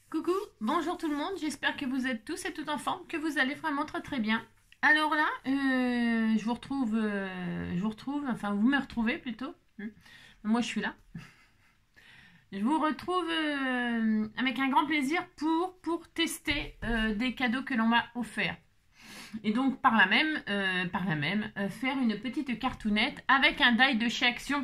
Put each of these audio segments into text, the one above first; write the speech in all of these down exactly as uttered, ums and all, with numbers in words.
Coucou, bonjour tout le monde, j'espère que vous êtes tous et toutes en forme, que vous allez vraiment très très bien. Alors là, euh, je vous retrouve, euh, je vous retrouve, enfin vous me retrouvez plutôt, hein. Moi je suis là. Je vous retrouve euh, avec un grand plaisir pour, pour tester euh, des cadeaux que l'on m'a offerts. Et donc par là même, euh, par là même euh, faire une petite cartoonette avec un die de chez Action.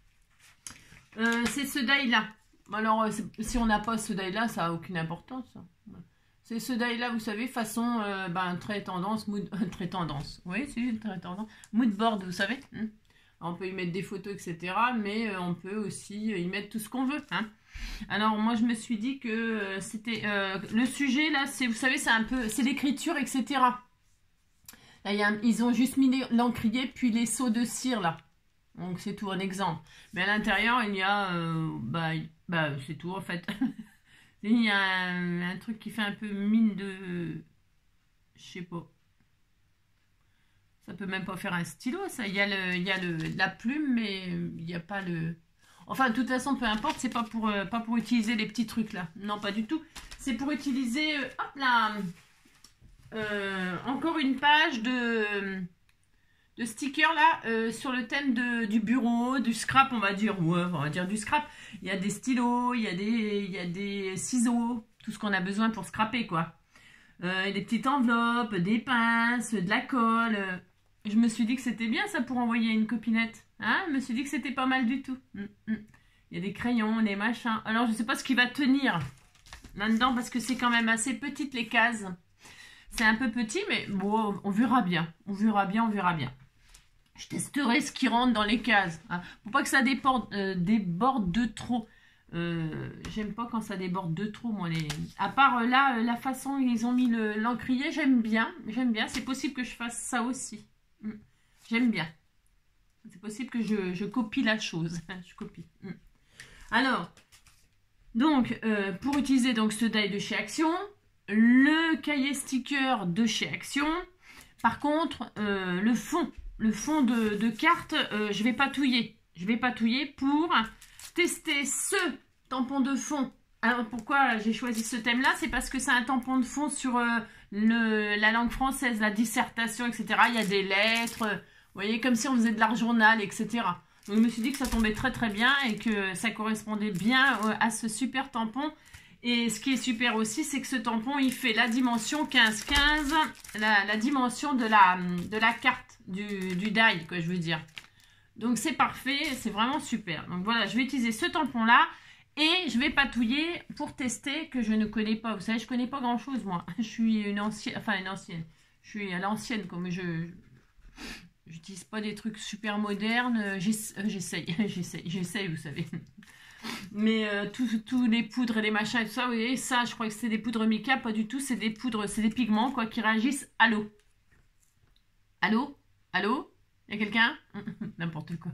Euh, c'est ce die là. Alors, si on n'a pas ce die-là, ça n'a aucune importance. C'est ce die-là, vous savez, façon euh, ben, très tendance, mood, très tendance. Oui, c'est très tendance. Mood board, vous savez. Hein, on peut y mettre des photos, et cetera. Mais euh, on peut aussi y mettre tout ce qu'on veut. Hein. Alors, moi, je me suis dit que euh, c'était... Euh, le sujet, là, c'est, vous savez, c'est un peu... C'est l'écriture, et cetera. Là, y a un, ils ont juste mis l'encrier, puis les seaux de cire, là. Donc, c'est tout un exemple. Mais à l'intérieur, il y a... Euh, bah, bah c'est tout, en fait. Il y a un, un truc qui fait un peu mine de... Je sais pas. Ça peut même pas faire un stylo, ça. Il y a, le, il y a le, la plume, mais il n'y a pas le... Enfin, de toute façon, peu importe, c'est pas pour, euh, pas pour utiliser les petits trucs, là. Non, pas du tout. C'est pour utiliser... Euh, hop là euh, encore une page de... de stickers là euh, sur le thème de, du bureau, du scrap, on va dire. Ouais, on va dire du scrap. Il y a des stylos, il y a des, il y a des ciseaux, tout ce qu'on a besoin pour scraper, quoi. Euh, des petites enveloppes, des pinces, de la colle. Je me suis dit que c'était bien ça pour envoyer une copinette. Hein, je me suis dit que c'était pas mal du tout. Mm, mm. Il y a des crayons, des machins. Alors, je sais pas ce qui va tenir là-dedans parce que c'est quand même assez petite les cases. C'est un peu petit, mais bon, on verra bien. On verra bien, on verra bien. Je testerai ce qui rentre dans les cases. Hein. Faut pas que ça déborde, euh, déborde de trop. Euh, J'aime pas quand ça déborde de trop, moi. Les... À part euh, là, euh, la façon dont ils ont mis l'encrier, j'aime bien. J'aime bien. C'est possible que je fasse ça aussi. Mm. J'aime bien. C'est possible que je, je copie la chose. je copie. Mm. Alors, donc, euh, pour utiliser donc ce die de chez Action, le cahier sticker de chez Action. Par contre, euh, le fond, le fond de, de carte, euh, je vais patouiller. Je vais patouiller pour tester ce tampon de fond. Alors, pourquoi j'ai choisi ce thème-là? C'est parce que c'est un tampon de fond sur euh, le, la langue française, la dissertation, et cetera. Il y a des lettres, euh, vous voyez, comme si on faisait de l'art journal, et cetera. Donc, je me suis dit que ça tombait très très bien et que ça correspondait bien euh, à ce super tampon. Et ce qui est super aussi, c'est que ce tampon, il fait la dimension quinze quinze, la, la dimension de la, de la carte, du, du die, quoi, je veux dire. Donc, c'est parfait, c'est vraiment super. Donc, voilà, je vais utiliser ce tampon-là et je vais patouiller pour tester que je ne connais pas. Vous savez, je ne connais pas grand-chose, moi. Je suis une ancienne, enfin, une ancienne. Je suis à l'ancienne, comme je... J'utilise pas des trucs super modernes. J'essaye, j'essaye, j'essaye, vous savez. Mais euh, tous les poudres et les machins et tout ça, vous voyez, ça, je crois que c'est des poudres mica, pas du tout, c'est des poudres, c'est des pigments, quoi, qui réagissent à l'eau. Allô? Allô? Il y a quelqu'un? N'importe quoi.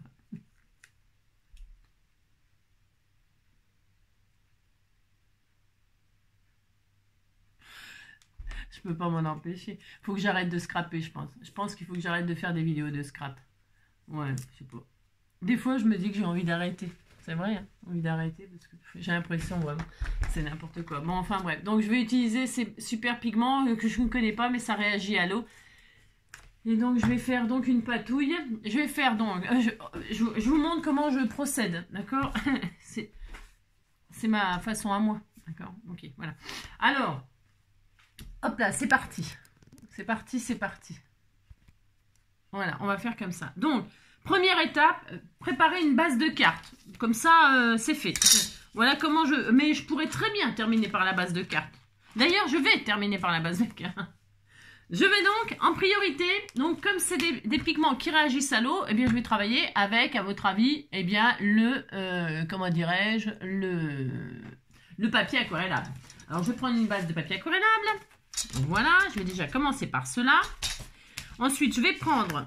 Je peux pas m'en empêcher. Faut que j'arrête de scraper, je pense. Je pense qu'il faut que j'arrête de faire des vidéos de scrap. Ouais, je sais pas. Des fois, je me dis que j'ai envie d'arrêter. C'est vrai, hein, envie d'arrêter parce que j'ai l'impression vraiment c'est n'importe quoi. Bon, enfin bref. Donc, je vais utiliser ces super pigments que je ne connais pas, mais ça réagit à l'eau. Et donc, je vais faire donc une patouille. Je vais faire donc... Euh, je, je, je vous montre comment je procède, d'accord? C'est ma façon à moi, d'accord? Ok, voilà. Alors, hop là, c'est parti. C'est parti, c'est parti. Voilà, on va faire comme ça. Donc... Première étape, préparer une base de cartes. Comme ça, euh, c'est fait. Voilà comment je... Mais je pourrais très bien terminer par la base de cartes. D'ailleurs, je vais terminer par la base de cartes. Je vais donc, en priorité, donc comme c'est des, des pigments qui réagissent à l'eau, eh bien, je vais travailler avec, à votre avis, eh bien, le... Euh, comment dirais-je le, le papier aquarellable. Alors, je vais prendre une base de papier aquarellable. Voilà, je vais déjà commencer par cela. Ensuite, je vais prendre...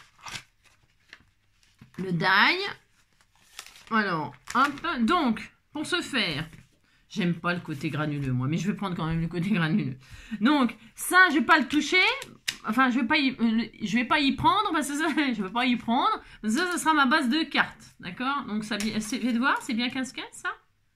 le die. Alors, hop. Donc, pour ce faire, j'aime pas le côté granuleux, moi, mais je vais prendre quand même le côté granuleux. Donc, ça, je vais pas le toucher. Enfin, je vais pas y, je vais pas y prendre, parce que ça, je vais pas y prendre. Ça, ça sera ma base de cartes. D'accord? Donc, ça, essayez de voir, c'est bien quinze quinze, ça?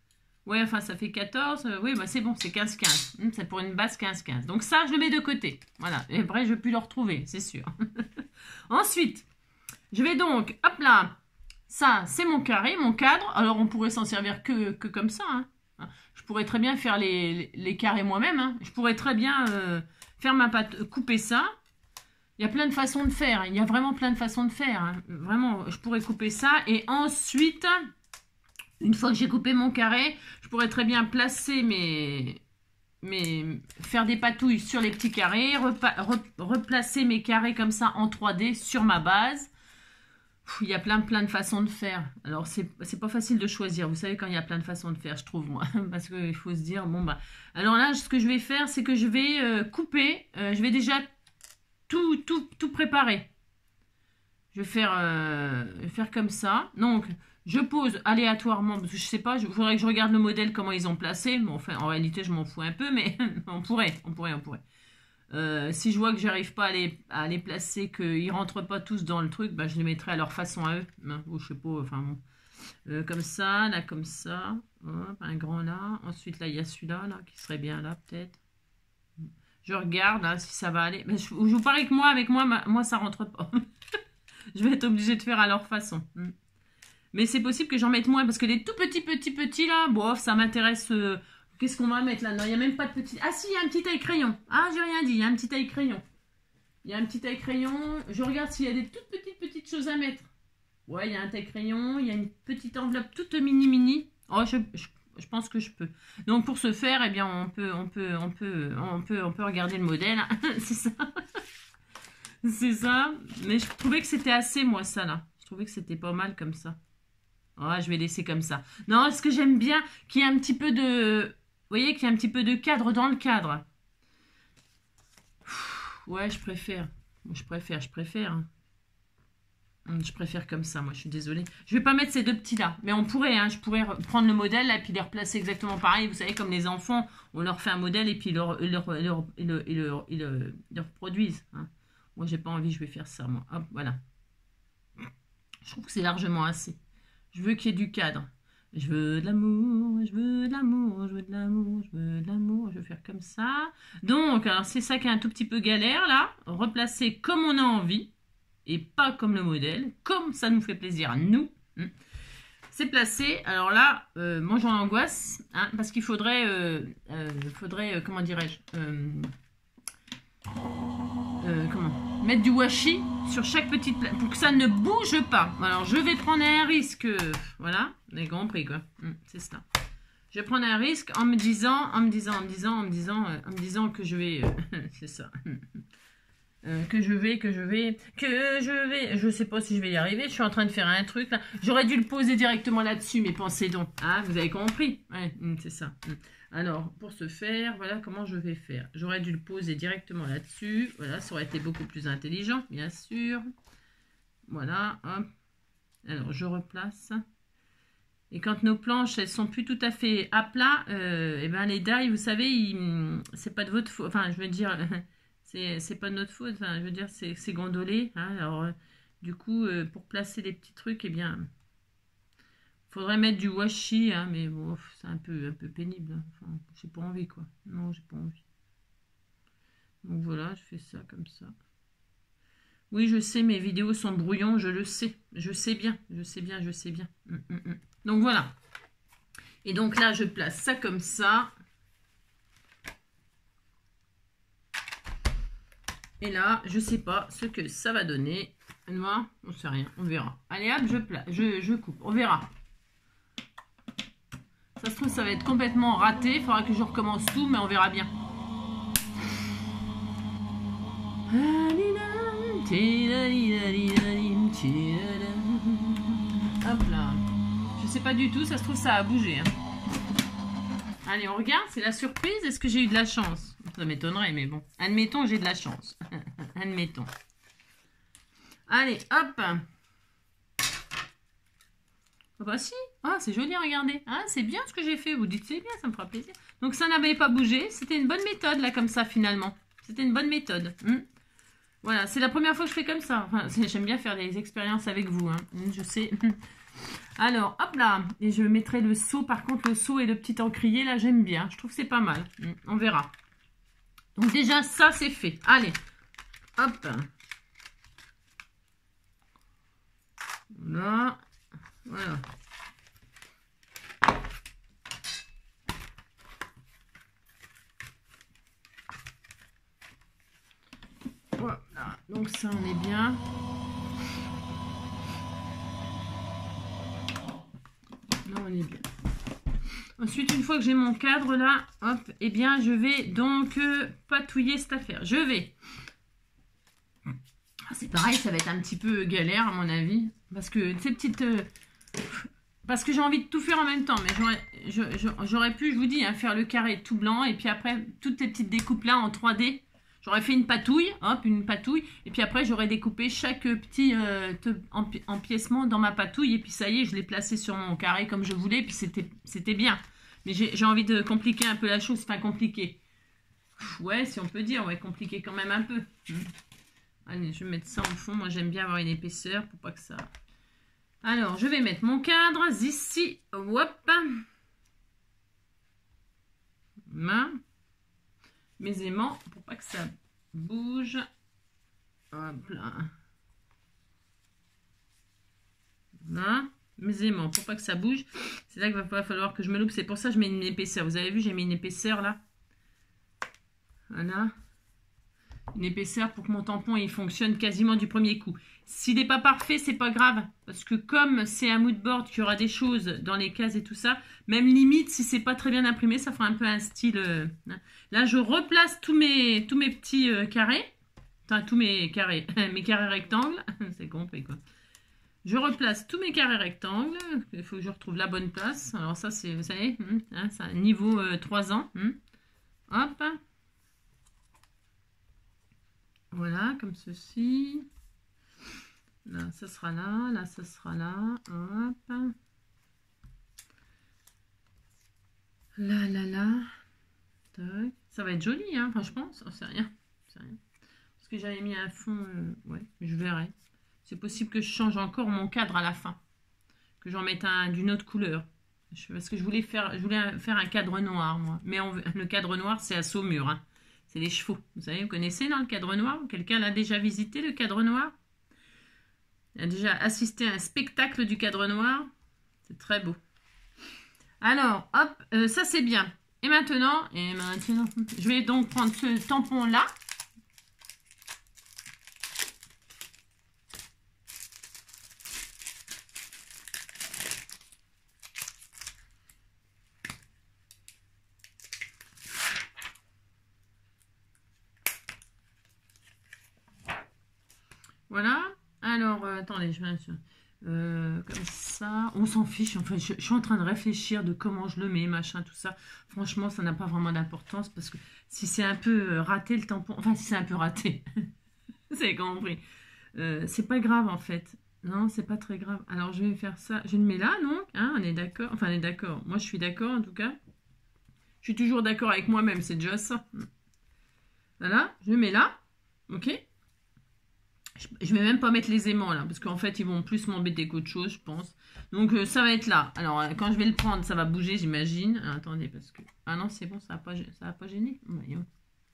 Ouais, enfin, ça fait quatorze. Euh, oui, bah c'est bon, c'est quinze quinze. Hum, c'est pour une base quinze quinze. Donc ça, je le mets de côté. Voilà. Et après, je ne vais plus le retrouver, c'est sûr. Ensuite, je vais donc, hop là, ça, c'est mon carré, mon cadre. Alors, on pourrait s'en servir que, que comme ça. Hein. Je pourrais très bien faire les, les, les carrés moi-même. Hein. Je pourrais très bien euh, faire ma pâte, couper ça. Il y a plein de façons de faire. Il y a vraiment plein de façons de faire. Hein. Vraiment, je pourrais couper ça. Et ensuite, une fois que j'ai coupé mon carré, je pourrais très bien placer mes... mes faire des patouilles sur les petits carrés. Repa, re, replacer mes carrés comme ça en trois D sur ma base. Il y a plein, plein de façons de faire. Alors, c'est pas facile de choisir. Vous savez, quand il y a plein de façons de faire, je trouve, moi. Parce qu'il faut se dire, bon, bah... Alors là, ce que je vais faire, c'est que je vais euh, couper. Euh, je vais déjà tout, tout, tout préparer. Je vais faire, euh, je vais faire comme ça. Donc, je pose aléatoirement, parce que je sais pas, il faudrait que je regarde le modèle, comment ils ont placé. Bon, enfin, en réalité, je m'en fous un peu, mais on pourrait, on pourrait, on pourrait. Euh, si je vois que j'arrive pas à les, à les placer, qu'ils rentrent pas tous dans le truc, bah, je les mettrai à leur façon à eux. Hein, ou je sais pas, enfin bon. Euh, comme ça, là, comme ça. Hop, un grand là. Ensuite, là, il y a celui-là, là, qui serait bien là, peut-être. Je regarde, là, si ça va aller. Mais je, je vous parie que moi, avec moi, ma, moi, ça rentre pas. Je vais être obligée de faire à leur façon. Mais c'est possible que j'en mette moins, parce que les tout petits, petits, petits, là, bof, ça m'intéresse... Euh, Qu'est-ce qu'on va mettre là? Non, il n'y a même pas de petit... Ah si, il y a un petit taille-crayon. Ah, j'ai rien dit, il y a un petit taille-crayon. Il y a un petit taille-crayon. Je regarde s'il y a des toutes petites, petites choses à mettre. Ouais, il y a un taille-crayon. Il y a une petite enveloppe toute mini-mini. Oh, je, je, je pense que je peux. Donc, pour ce faire, eh bien, on peut, on peut, on peut, on peut, on peut regarder le modèle. C'est ça. C'est ça. Mais je trouvais que c'était assez, moi, ça, là. Je trouvais que c'était pas mal comme ça. Oh, je vais laisser comme ça. Non, ce que j'aime bien, qu'il y ait un petit peu de... Vous voyez qu'il y a un petit peu de cadre dans le cadre. Ouais, je préfère. Je préfère, je préfère. Je préfère comme ça, moi, je suis désolée. Je vais pas mettre ces deux petits-là. Mais on pourrait, hein, je pourrais prendre le modèle là, et puis les replacer exactement pareil. Vous savez, comme les enfants, on leur fait un modèle et puis ils le, ils le, ils le, ils le, ils le, ils le, ils le reproduisent. Hein. Moi, j'ai pas envie, je vais faire ça, moi. Hop, voilà. Je trouve que c'est largement assez. Je veux qu'il y ait du cadre. Je veux de l'amour, je veux de l'amour, je veux de l'amour, je veux de l'amour. Je vais faire comme ça. Donc, alors c'est ça qui est un tout petit peu galère, là. Replacer comme on a envie. Et pas comme le modèle. Comme ça nous fait plaisir à nous. C'est placé. Alors là, euh, moi j'en angoisse. Hein, parce qu'il faudrait... Euh, euh, faudrait, euh, comment dirais-je euh, euh, Comment mettre du washi sur chaque petite plate pour que ça ne bouge pas. Alors, je vais prendre un risque. Voilà, vous avez compris, quoi. C'est ça. Je vais prendre un risque en me disant, en me disant, en me disant, en me disant, euh, en me disant que je vais... Euh, c'est ça. Euh, que je vais, que je vais, que je vais... Je sais pas si je vais y arriver. Je suis en train de faire un truc, là. J'aurais dû le poser directement là-dessus, mais pensez donc. Hein, vous avez compris? Ouais, c'est ça. Alors, pour ce faire, voilà comment je vais faire. J'aurais dû le poser directement là-dessus. Voilà, ça aurait été beaucoup plus intelligent, bien sûr. Voilà, hop. Alors, je replace. Et quand nos planches, elles sont plus tout à fait à plat, euh, et ben les dailles, vous savez, c'est pas de votre faute. Enfin, je veux dire, c'est pas de notre faute. Enfin, je veux dire, c'est gondolé. Hein, alors, euh, du coup, euh, pour placer les petits trucs, eh bien... Faudrait mettre du washi, hein, mais bon, c'est un peu, un peu pénible. Hein. Enfin, j'ai pas envie, quoi. Non, j'ai pas envie. Donc voilà, je fais ça comme ça. Oui, je sais, mes vidéos sont brouillons, je le sais. Je sais bien, je sais bien, je sais bien. Hum, hum, hum. Donc voilà. Et donc là, je place ça comme ça. Et là, je sais pas ce que ça va donner. Moi, on sait rien, on verra. Allez hop, je, place, je, je coupe, on verra. Ça se trouve, ça va être complètement raté. Il faudra que je recommence tout, mais on verra bien. Hop là. Je sais pas du tout, ça se trouve, ça a bougé. Hein. Allez, on regarde, c'est la surprise. Est-ce que j'ai eu de la chance? Ça m'étonnerait, mais bon. Admettons que j'ai de la chance. Admettons. Allez, hop. Ah bah si, ah, c'est joli, regardez. Ah, c'est bien ce que j'ai fait, vous dites c'est bien, ça me fera plaisir. Donc ça n'avait pas bougé, c'était une bonne méthode là comme ça finalement. C'était une bonne méthode. Hum. Voilà, c'est la première fois que je fais comme ça. Enfin, j'aime bien faire des expériences avec vous, hein. Je sais. Alors, hop là. Et je mettrai le seau. Par contre, le seau et le petit encrier, là, j'aime bien. Je trouve que c'est pas mal. On verra. Donc déjà, ça, c'est fait. Allez. Hop. Là. Voilà. Voilà. Donc ça, on est bien. Là, on est bien. Ensuite, une fois que j'ai mon cadre là, hop, eh bien, je vais donc euh, patouiller cette affaire. Je vais. C'est pareil, ça va être un petit peu galère à mon avis. Parce que ces petites... Euh, parce que j'ai envie de tout faire en même temps. Mais j'aurais pu, je vous dis, hein, faire le carré tout blanc. Et puis après, toutes ces petites découpes là en trois D. J'aurais fait une patouille, hop, une patouille. Et puis après, j'aurais découpé chaque petit euh, empiècement dans ma patouille. Et puis ça y est, je l'ai placé sur mon carré comme je voulais. Et puis c'était bien. Mais j'ai envie de compliquer un peu la chose. Enfin, compliquer. Ouais, si on peut dire. Ouais, compliquer quand même un peu. Allez, je vais mettre ça au fond. Moi, j'aime bien avoir une épaisseur pour pas que ça... Alors, je vais mettre mon cadre ici. Hop. Main. Mes aimants pour pas que ça bouge. Hop là. Là. Mes aimants pour pas que ça bouge. C'est là qu'il va falloir que je me loupe. C'est pour ça que je mets une épaisseur. Vous avez vu, j'ai mis une épaisseur là. Voilà. Une épaisseur pour que mon tampon il fonctionne quasiment du premier coup. S'il n'est pas parfait, c'est pas grave. Parce que comme c'est un mood board, qu'il y aura des choses dans les cases et tout ça, même limite, si c'est pas très bien imprimé, ça fera un peu un style... Euh, hein. Là, je replace tous mes, tous mes petits euh, carrés. Enfin, tous mes carrés. mes carrés rectangles. C'est compris, quoi. Je replace tous mes carrés rectangles. Il faut que je retrouve la bonne place. Alors ça, c'est, vous savez, hein, c'est un niveau euh, trois ans. Hein. Hop. Voilà, comme ceci. Là, ça sera là. Là, ça sera là. Hop. Là, là, là. Tac. Ça va être joli, hein. Enfin, je pense. Oh, c'est rien. C'est rien. Parce que j'avais mis un fond... Euh, ouais, je verrai. C'est possible que je change encore mon cadre à la fin. Que j'en mette un d'une autre couleur. Je, parce que je voulais faire je voulais faire un cadre noir, moi. Mais on, le cadre noir, c'est à Saumur, hein. C'est les chevaux. Vous savez, vous connaissez dans le cadre noir? Quelqu'un l'a déjà visité, le cadre noir? Il a déjà assisté à un spectacle du cadre noir? C'est très beau. Alors, hop, euh, ça c'est bien. Et maintenant, et maintenant, je vais donc prendre ce tampon-là. Voilà. Alors, euh, attendez, je vais... Euh, comme ça, on s'en fiche. Enfin, je, je suis en train de réfléchir de comment je le mets, machin, tout ça. Franchement, ça n'a pas vraiment d'importance parce que si c'est un peu raté le tampon, enfin, si c'est un peu raté, vous avez compris. Euh, c'est pas grave en fait. Non, c'est pas très grave. Alors, je vais faire ça. Je le mets là, donc. Hein, on est d'accord. Enfin, on est d'accord. Moi, je suis d'accord en tout cas. Je suis toujours d'accord avec moi-même. C'est déjà ça. Voilà, je le mets là. Ok. Je ne vais même pas mettre les aimants là, parce qu'en fait, ils vont plus m'embêter qu'autre chose, je pense. Donc, euh, ça va être là. Alors, euh, quand je vais le prendre, ça va bouger, j'imagine. Attendez, parce que... Ah non, c'est bon, ça n'a pas, ça va pas gêné. Voyons.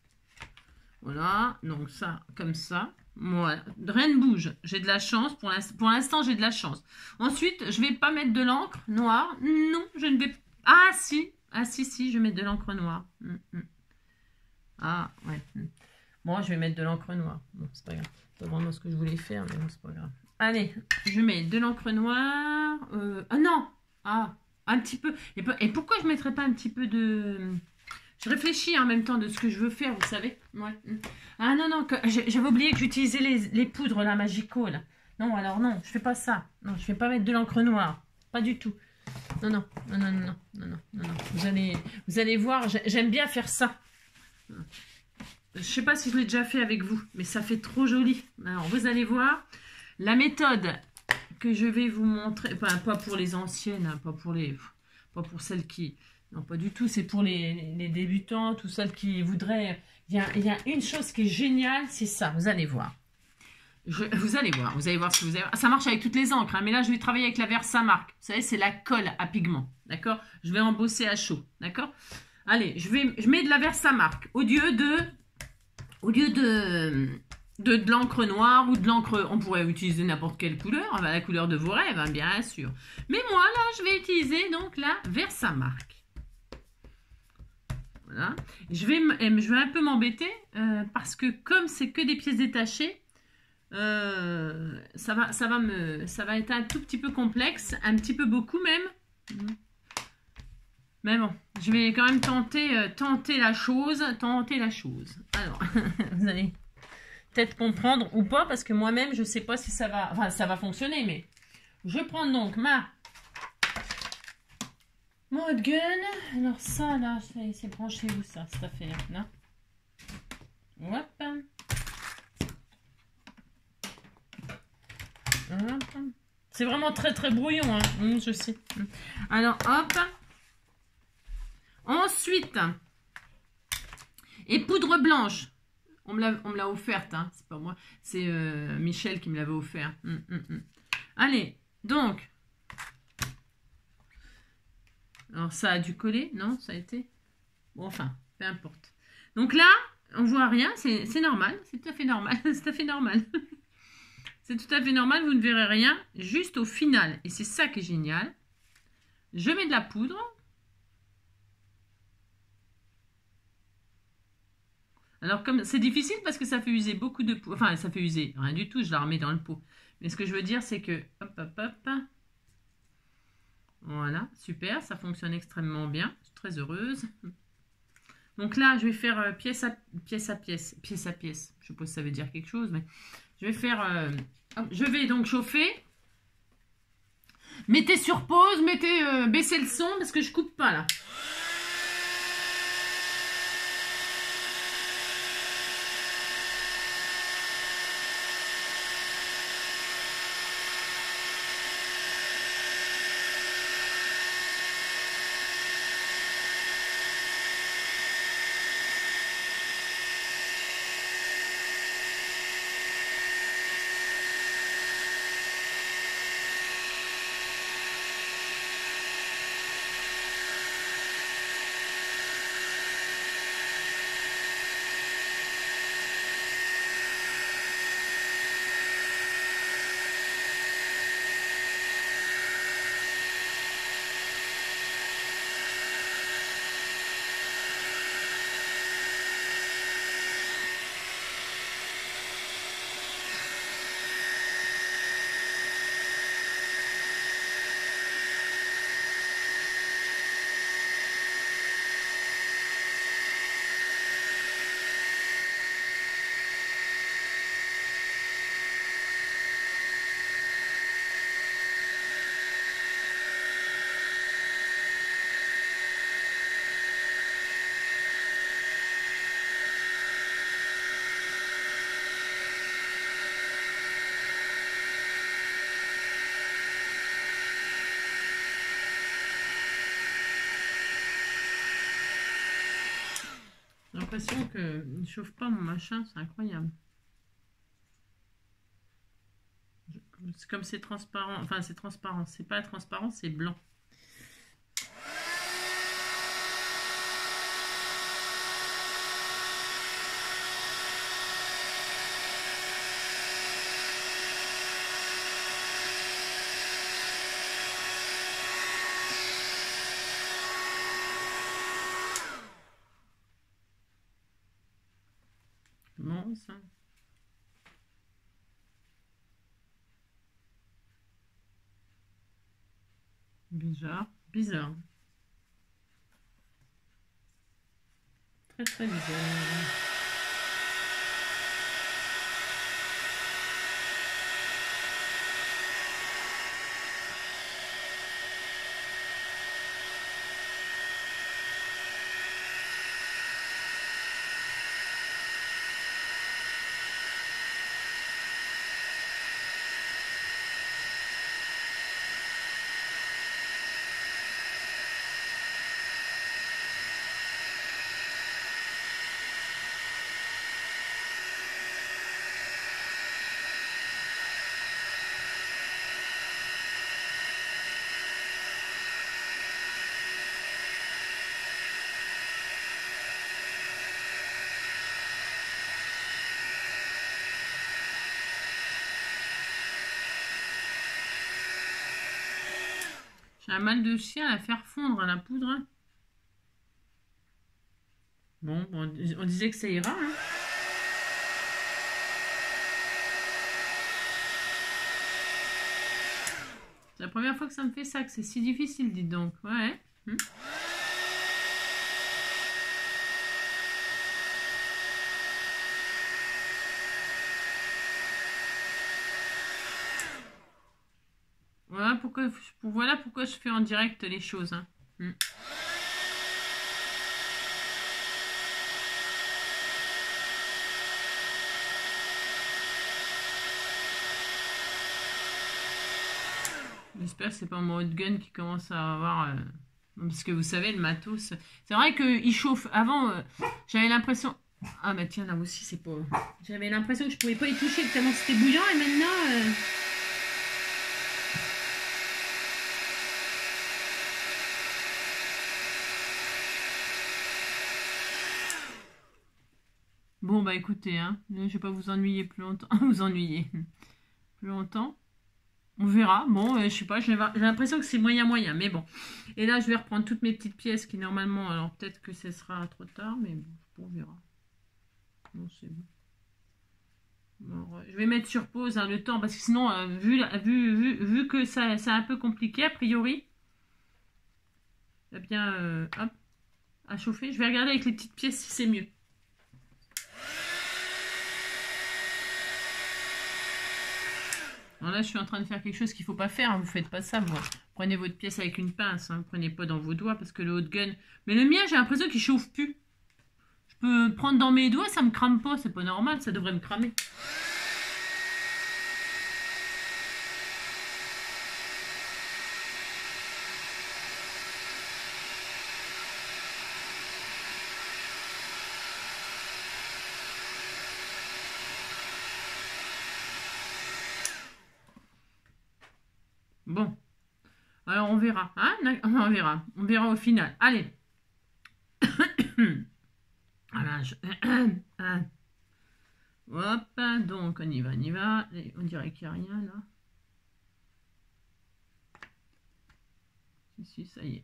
Voilà, donc ça, comme ça. Voilà, rien ne bouge. J'ai de la chance. Pour l'instant, j'ai de la chance. Ensuite, je ne vais pas mettre de l'encre noire. Non, je ne vais... Ah, si. Ah, si, si, je vais mettre de l'encre noire. Mm, mm. Ah, ouais. Bon, je vais mettre de l'encre noire. Bon, c'est pas grave. C'est pas vraiment ce que je voulais faire, mais bon, c'est pas grave. Allez, je mets de l'encre noire. Euh, ah non! Ah, un petit peu. Et, et pourquoi je ne mettrais pas un petit peu de... Je réfléchis en même temps de ce que je veux faire, vous savez. Ouais. Ah non, non, j'avais oublié que j'utilisais les, les poudres, là, Magico, là. Non, alors non, je fais pas ça. Non, je vais pas mettre de l'encre noire. Pas du tout. Non, non, non, non, non, non, non, non, non. Vous allez, vous allez voir, j'aime bien faire ça. Je sais pas si je l'ai déjà fait avec vous, mais ça fait trop joli. Alors, vous allez voir, la méthode que je vais vous montrer, enfin, pas pour les anciennes, hein, pas pour les, pas pour celles qui, non, pas du tout, c'est pour les, les, les débutants, tout celles qui voudraient. Il y a, il y a une chose qui est géniale, c'est ça, vous allez voir. Je, vous allez voir, vous allez voir ce que vous allez voir. Ça marche avec toutes les encres, hein, mais là, je vais travailler avec la Versamark. Vous savez, c'est la colle à pigment, d'accord? Je vais embosser à chaud, d'accord? Allez, je, vais, je mets de la Versamark au lieu de, au lieu de, de, de l'encre noire ou de l'encre, on pourrait utiliser n'importe quelle couleur, la couleur de vos rêves, hein, bien sûr. Mais moi, là, je vais utiliser donc la Versamark. Voilà. Je vais, je vais un peu m'embêter euh, parce que comme c'est que des pièces détachées, Euh, ça va, ça va me, ça va être un tout petit peu complexe, un petit peu beaucoup même. Mais bon, je vais quand même tenter, euh, tenter la chose, tenter la chose. Alors, vous allez peut-être comprendre ou pas, parce que moi-même, je sais pas si ça va, enfin, ça va fonctionner, mais je prends donc ma mon hot gun. Alors ça, là, c'est branché où ça, cette affaire, là? Hop. C'est vraiment très très brouillon, hein. Mmh, je sais. Alors, hop. Ensuite, et poudre blanche. On me l'a offerte, hein. C'est pas moi. C'est euh, Michel qui me l'avait offert. Mmh, mmh, mmh. Allez, donc. Alors, ça a dû coller, non? Ça a été? Bon, enfin, peu importe. Donc là, on voit rien. C'est normal. C'est tout à fait normal. C'est tout à fait normal. C'est tout à fait normal, vous ne verrez rien juste au final. Et c'est ça qui est génial. Je mets de la poudre. Alors, comme c'est difficile parce que ça fait user beaucoup de poudre. Enfin, ça fait user rien du tout, je la remets dans le pot. Mais ce que je veux dire, c'est que... Hop, hop, hop. Voilà, super, ça fonctionne extrêmement bien. Je suis très heureuse. Donc là, je vais faire euh, pièce, à, pièce à pièce. Pièce à pièce. Je ne sais pas si ça veut dire quelque chose, mais... Je vais faire... Euh, je vais donc chauffer. Mettez sur pause, mettez... Euh, baissez le son parce que je coupe pas là. J'ai l'impression que ne chauffe pas mon machin, c'est incroyable. C'est comme c'est transparent, enfin c'est transparent, c'est pas transparent, c'est blanc. Bon, ça. Bizarre, bizarre. Très très bizarre. Un mal de chien à faire fondre à la poudre. Bon, on, on disait que ça ira. Hein. C'est la première fois que ça me fait ça, que c'est si difficile, dites donc. Ouais. Hum. Voilà pourquoi, voilà pourquoi je fais en direct les choses. Hein. Hum. J'espère que c'est pas mon hot gun qui commence à avoir... Euh... Parce que vous savez, le matos... C'est vrai qu'il chauffe. Avant, euh, j'avais l'impression... Ah bah tiens, là aussi, c'est pas... J'avais l'impression que je pouvais pas y toucher tellement c'était bouillant. Et maintenant... Euh... Bon, bah écoutez, hein, je vais pas vous ennuyer plus longtemps. vous ennuyer plus longtemps. On verra. Bon, euh, je sais pas, j'ai l'impression que c'est moyen moyen, mais bon. Et là, je vais reprendre toutes mes petites pièces qui normalement, alors peut-être que ce sera trop tard, mais bon, on verra. Non, c'est bon. Alors, je vais mettre sur pause hein, le temps, parce que sinon, euh, vu, vu, vu, vu que ça c'est un peu compliqué, a priori, eh bien, euh, hop, à chauffer. Je vais regarder avec les petites pièces si c'est mieux. Alors là, je suis en train de faire quelque chose qu'il ne faut pas faire. Hein. Vous ne faites pas ça, vous. Prenez votre pièce avec une pince. Hein. Vous ne prenez pas dans vos doigts parce que le hot gun... Mais le mien, j'ai l'impression qu'il ne chauffe plus. Je peux prendre dans mes doigts, ça ne me crame pas. C'est pas normal, ça devrait me cramer. Bon. Alors, on verra. Hein, on verra. On verra au final. Allez. Voilà, je... Hop, donc on y va, on y va. On dirait qu'il n'y a rien là. Si, si, ça y est.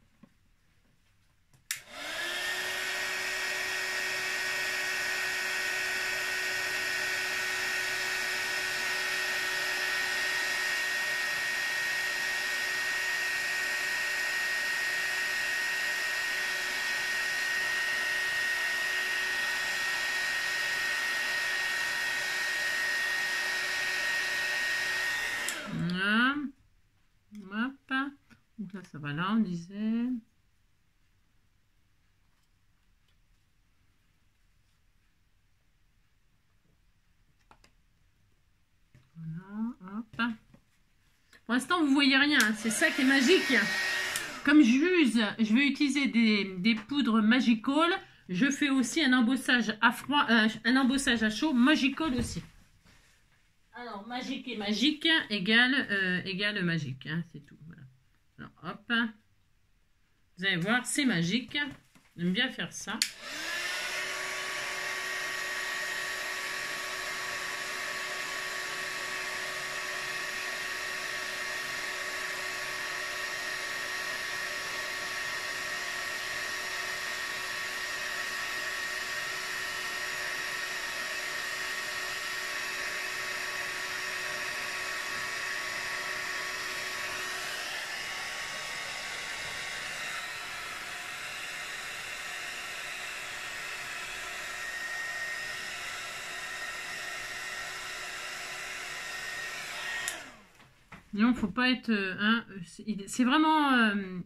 Donc là, ça va là, on disait. Voilà, hop. Pour l'instant, vous voyez rien, hein. C'est ça qui est magique. Comme je use, je vais utiliser des, des poudres Magical. Je fais aussi un embossage à froid, euh, un embossage à chaud, Magical aussi. Alors, magique et magique égale, euh, égale magique, hein, c'est tout. Voilà. Alors, hop. Vous allez voir, c'est magique. J'aime bien faire ça. Non, faut pas être... Euh, hein, c'est vraiment... Euh,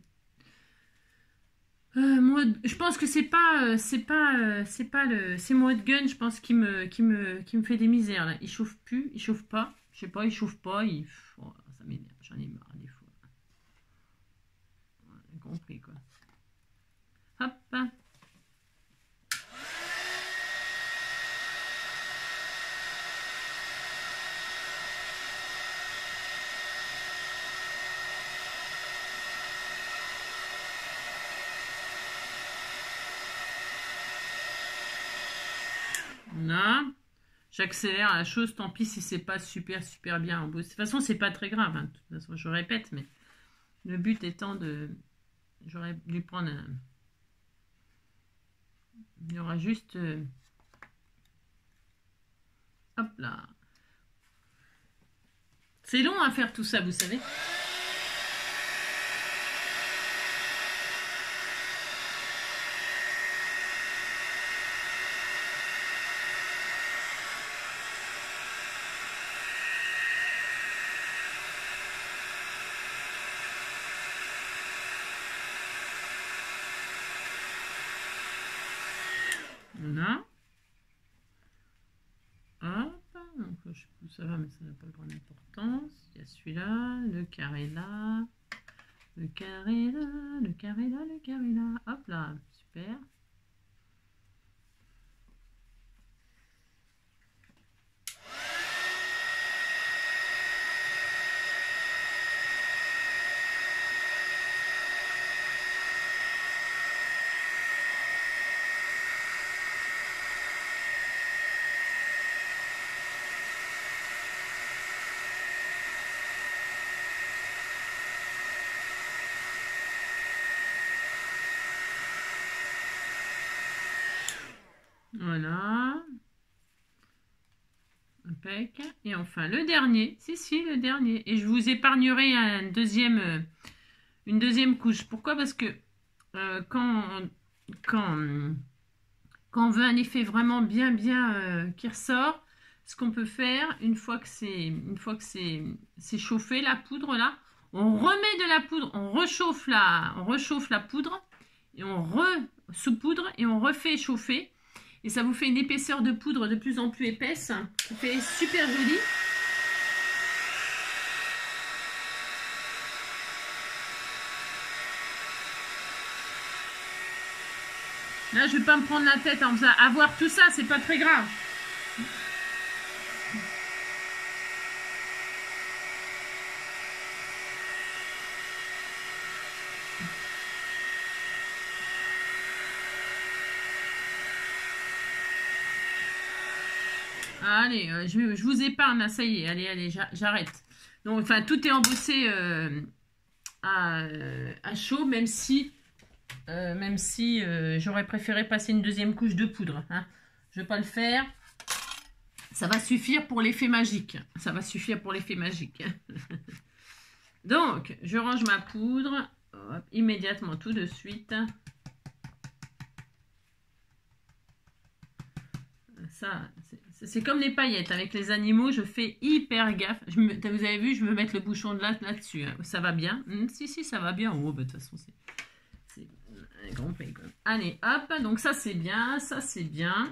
euh, moi, je pense que c'est pas... Euh, c'est pas... Euh, c'est pas le... C'est mon hot gun, je pense, qui me, qui, me, qui me fait des misères, là. Il chauffe plus, il chauffe pas. Je sais pas, il chauffe pas. Il... Oh, ça m'énerve, j'en ai marre, des fois. Ouais, compris, quoi. Hop. Là, j'accélère la chose, tant pis si c'est pas super super bien. De toute façon, c'est pas très grave. Hein. De toute façon, je répète, mais Le but étant de... J'aurais dû prendre un... Il y aura juste... Euh... Hop là. C'est long à faire tout ça, vous savez. Voilà. Hop. Donc, je sais plus où ça va, mais ça n'a pas grande importance. Il y a celui-là, le carré là, le carré là, le carré là, le carré là. Hop là, super. Voilà. Impec. Et enfin le dernier. Si, si, le dernier. Et je vous épargnerai un deuxième, euh, une deuxième couche. Pourquoi? Parce que euh, quand, quand, quand on veut un effet vraiment bien, bien euh, qui ressort, ce qu'on peut faire, une fois que c'est une fois que c'est c'est chauffé, la poudre là, on remet de la poudre, on réchauffe la, on réchauffe la poudre et on re-saupoudre et on refait chauffer. Et ça vous fait une épaisseur de poudre de plus en plus épaisse, qui fait super joli. Là, je ne vais pas me prendre la tête en faisant avoir tout ça, c'est pas très grave. Allez, euh, je, je vous épargne, là, ça y est, allez, allez, j'arrête. Donc, enfin, tout est embossé euh, à, à chaud, même si, euh, même si euh, j'aurais préféré passer une deuxième couche de poudre. Hein. Je ne vais pas le faire. Ça va suffire pour l'effet magique. Ça va suffire pour l'effet magique. Donc, je range ma poudre hop, immédiatement, tout de suite. Ça, c'est comme les paillettes. Avec les animaux, je fais hyper gaffe. Je me, vous avez vu, je veux mettre le bouchon de là là-dessus. Hein. Ça va bien. Hum, si, si, ça va bien. Oh, bah, de toute façon, c'est un grand pays. Quoi. Allez, hop. Donc, ça, c'est bien. Ça, c'est bien.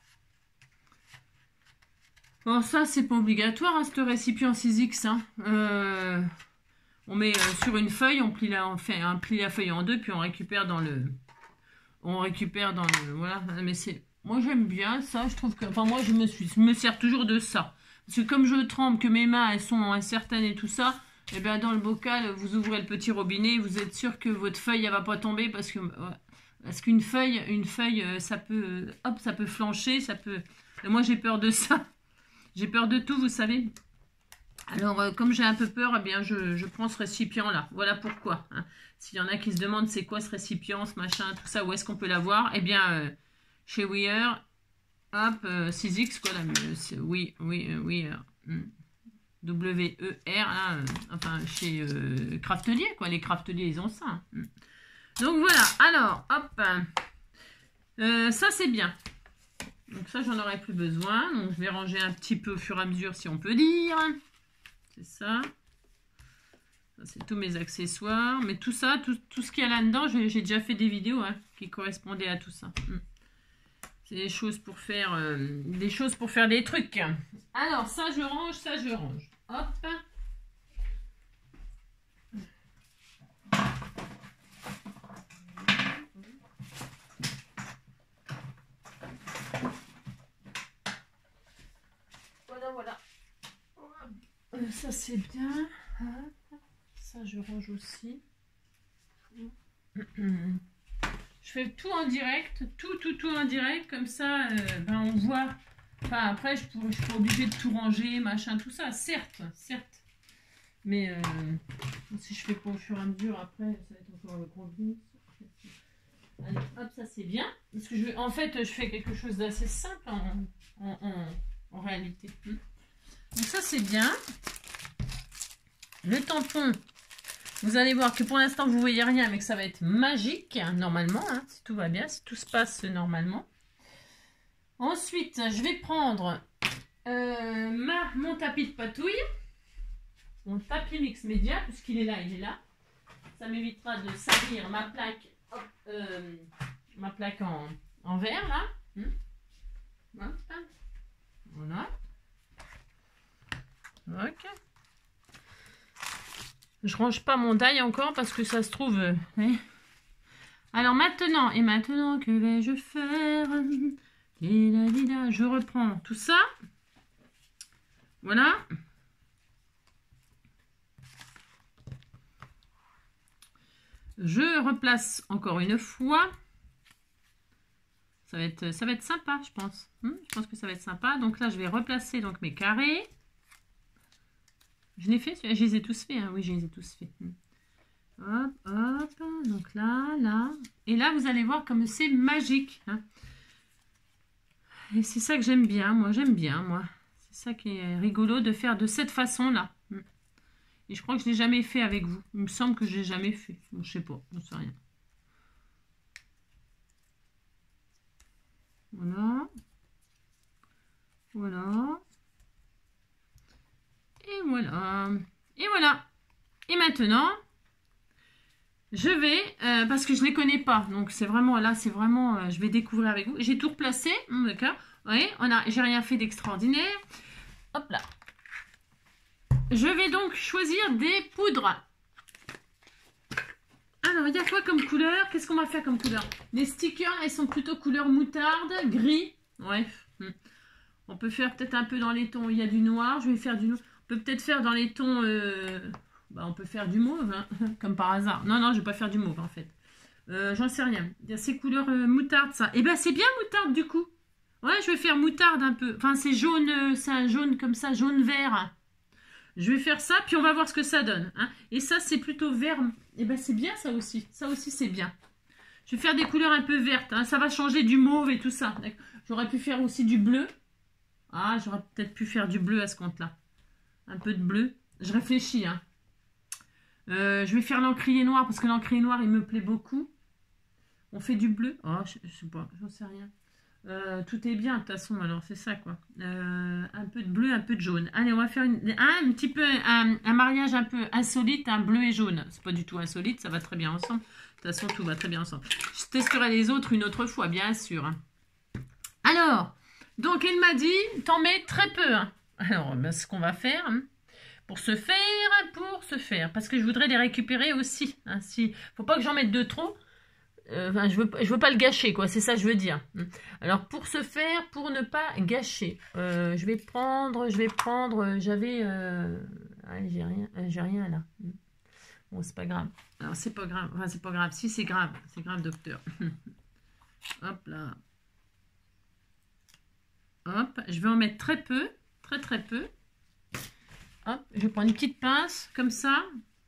Bon, ça, c'est pas obligatoire, hein, ce récipient six X. Hein. Euh, on met euh, sur une feuille, on plie, la, on fait un plie la feuille en deux, puis on récupère dans le... On récupère dans le... Voilà, mais c'est... Moi, j'aime bien ça, je trouve que... Enfin, moi, je me suis, je me sers toujours de ça. Parce que comme je trempe, que mes mains, elles sont incertaines et tout ça, et bien dans le bocal, vous ouvrez le petit robinet, vous êtes sûr que votre feuille, elle va pas tomber, parce que... Ouais, parce qu'une feuille, une feuille, ça peut... Hop, ça peut flancher, ça peut... Et moi, j'ai peur de ça. J'ai peur de tout, vous savez. Alors, euh, comme j'ai un peu peur, eh bien, je, je prends ce récipient-là. Voilà pourquoi. Hein. S'il y en a qui se demandent c'est quoi ce récipient, ce machin, tout ça, où est-ce qu'on peut l'avoir? Eh bien, euh, chez Weir, hop, euh, six X, quoi, là, oui, oui, euh, oui, euh, W E R, là, euh, enfin, chez euh, Craftelier, quoi. Les Crafteliers, ils ont ça. Hein. Donc, voilà. Alors, hop, euh, ça, c'est bien. Donc ça, j'en aurai plus besoin. Donc je vais ranger un petit peu au fur et à mesure, si on peut dire. C'est ça. Ça, c'est tous mes accessoires. Mais tout ça, tout, tout ce qu'il y a là-dedans, j'ai déjà fait des vidéos hein, qui correspondaient à tout ça. C'est des choses pour faire euh, des choses pour faire des trucs. Alors, ça, je range, ça, je range. Hop. Voilà. Ça, c'est bien. Ça, je range aussi. Je fais tout en direct. Tout, tout, tout en direct. Comme ça, euh, ben, on voit. Enfin, après, je ne suis pas obligée de tout ranger, machin, tout ça. Certes, certes. Mais euh, si je fais pas au fur et à mesure, après, ça va être encore le gros bus. Allez, hop, ça c'est bien. Parce que je vais, en fait, je fais quelque chose d'assez simple en, en, en, en réalité. Donc ça c'est bien. Le tampon, vous allez voir que pour l'instant vous voyez rien, mais que ça va être magique normalement, hein, si tout va bien, si tout se passe normalement. Ensuite, je vais prendre euh, ma, mon tapis de patouille, mon tapis mix média, puisqu'il est là, il est là. Ça m'évitera de salir ma plaque, hop, euh, ma plaque en, en verre là. Hum. Voilà. Ok. Je range pas mon die encore parce que ça se trouve. Euh, oui. Alors maintenant, et maintenant, que vais-je faire? Je reprends tout ça. Voilà. Je replace encore une fois. Ça va être, ça va être sympa, je pense. Hum, je pense que ça va être sympa. Donc là, je vais replacer donc mes carrés. Je l'ai fait, je les ai tous faits. Hein. Oui, je les ai tous faits. Hop, hop. Donc là, là. Et là, vous allez voir comme c'est magique. Hein. Et c'est ça que j'aime bien. Moi, j'aime bien, moi. C'est ça qui est rigolo de faire de cette façon-là. Et je crois que je ne l'ai jamais fait avec vous. Il me semble que je ne l'ai jamais fait. Bon, je sais pas, je ne sais rien. Voilà. Voilà. Et voilà. Et voilà. Et maintenant, je vais, euh, parce que je ne les connais pas, donc c'est vraiment, là, c'est vraiment, euh, je vais découvrir avec vous. J'ai tout replacé, d'accord. Vous voyez, on a, j'ai rien fait d'extraordinaire. Hop là. Je vais donc choisir des poudres. Alors, il y a quoi comme couleur? Qu'est-ce qu'on va faire comme couleur? Les stickers, elles sont plutôt couleur moutarde, gris. Ouais. On peut faire peut-être un peu dans les tons. Il y a du noir. Je vais faire du noir. On peut peut-être faire dans les tons... Euh... Bah, on peut faire du mauve, hein, comme par hasard. Non, non, je vais pas faire du mauve, en fait. Euh, J'en sais rien. Il y a ces couleurs euh, moutarde, ça. Et ben, c'est bien moutarde, du coup. Ouais, je vais faire moutarde un peu. Enfin, c'est jaune, euh, c'est un jaune comme ça, jaune-vert. Je vais faire ça, puis on va voir ce que ça donne. Hein. Et ça, c'est plutôt vert. Et ben, c'est bien, ça aussi. Ça aussi, c'est bien. Je vais faire des couleurs un peu vertes. Hein. Ça va changer du mauve et tout ça. J'aurais pu faire aussi du bleu. Ah, j'aurais peut-être pu faire du bleu à ce compte-là. Un peu de bleu. Je réfléchis, hein. Euh, je vais faire l'encrier noir, parce que l'encrier noir, il me plaît beaucoup. On fait du bleu. Oh, je, je sais pas, j'en sais rien. Euh, tout est bien, de toute façon, alors c'est ça, quoi. Euh, un peu de bleu, un peu de jaune. Allez, on va faire une, un, un petit peu, un, un mariage un peu insolite, un bleu et jaune. C'est pas du tout insolite, ça va très bien ensemble. De toute façon, tout va très bien ensemble. Je testerai les autres une autre fois, bien sûr. Alors... Donc, il m'a dit, t'en mets très peu. Hein. Alors, ben, ce qu'on va faire, hein, pour se faire, pour se faire, parce que je voudrais les récupérer aussi. Hein, si, faut pas que j'en mette de trop. Euh, enfin, je veux, je veux pas le gâcher, quoi. C'est ça que je veux dire. Alors, pour se faire, pour ne pas gâcher, euh, je vais prendre, je vais prendre, j'avais, euh, ah, j'ai rien, j'ai rien là. Bon, c'est pas grave. Alors, c'est pas grave. Enfin, c'est pas grave. Si, c'est grave. C'est grave, docteur. Hop là. Hop, je vais en mettre très peu, très très peu. Hop, je vais prendre une petite pince, comme ça.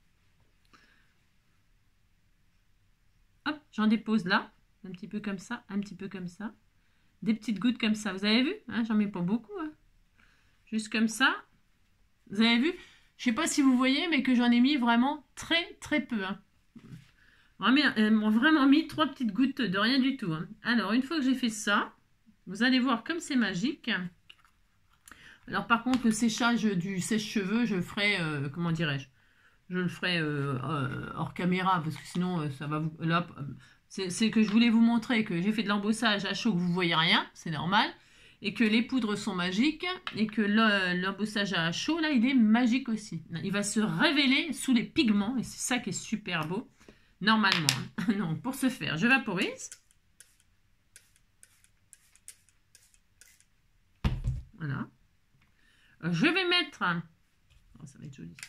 Hop, j'en dépose là, un petit peu comme ça, un petit peu comme ça. Des petites gouttes comme ça, vous avez vu hein, j'en mets pas beaucoup. Hein. Juste comme ça. Vous avez vu? Je sais pas si vous voyez, mais que j'en ai mis vraiment très très peu. Hein. Elles m'ont vraiment mis trois petites gouttes de rien du tout. Hein. Alors, une fois que j'ai fait ça, vous allez voir comme c'est magique. Alors par contre, le séchage du sèche-cheveux, je le ferai, euh, comment dirais-je, je le ferai euh, euh, hors caméra, parce que sinon, euh, ça va vous... Là, c'est que je voulais vous montrer que j'ai fait de l'embossage à chaud, que vous ne voyez rien, c'est normal, et que les poudres sont magiques, et que l'embossage à chaud, là, il est magique aussi. Il va se révéler sous les pigments, et c'est ça qui est super beau, normalement. Donc, pour ce faire, je vaporise. Voilà. Je vais mettre... Oh, ça va être joli.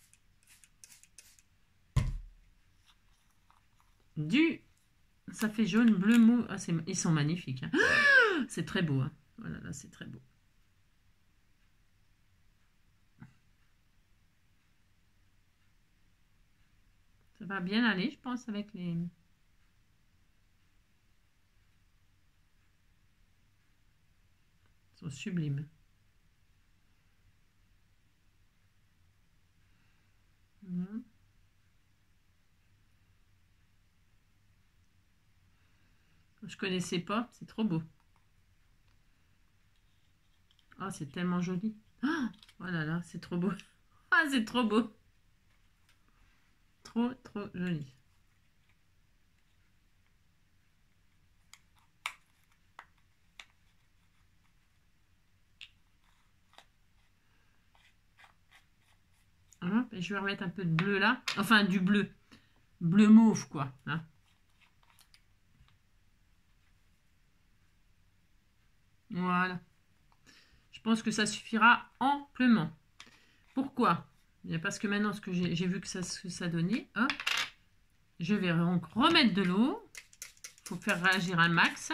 Du... Ça fait jaune, bleu, mou. Ah, ils sont magnifiques. Hein. C'est très beau. Hein. Voilà, là, c'est très beau. Ça va bien aller, je pense, avec les... Ils sont sublimes. Voilà. Je connaissais pas, c'est trop beau. Ah, c'est tellement joli. Ah, oh là là, c'est trop beau. Ah, c'est trop beau. Trop, trop joli. Hop, et je vais remettre un peu de bleu là. Enfin, du bleu. Bleu mauve, quoi. Hein. Voilà. Je pense que ça suffira amplement. Pourquoi? Parce que maintenant, ce que j'ai vu que ça, ce que ça donnait, hop, je vais donc remettre de l'eau. Il faut faire réagir un max.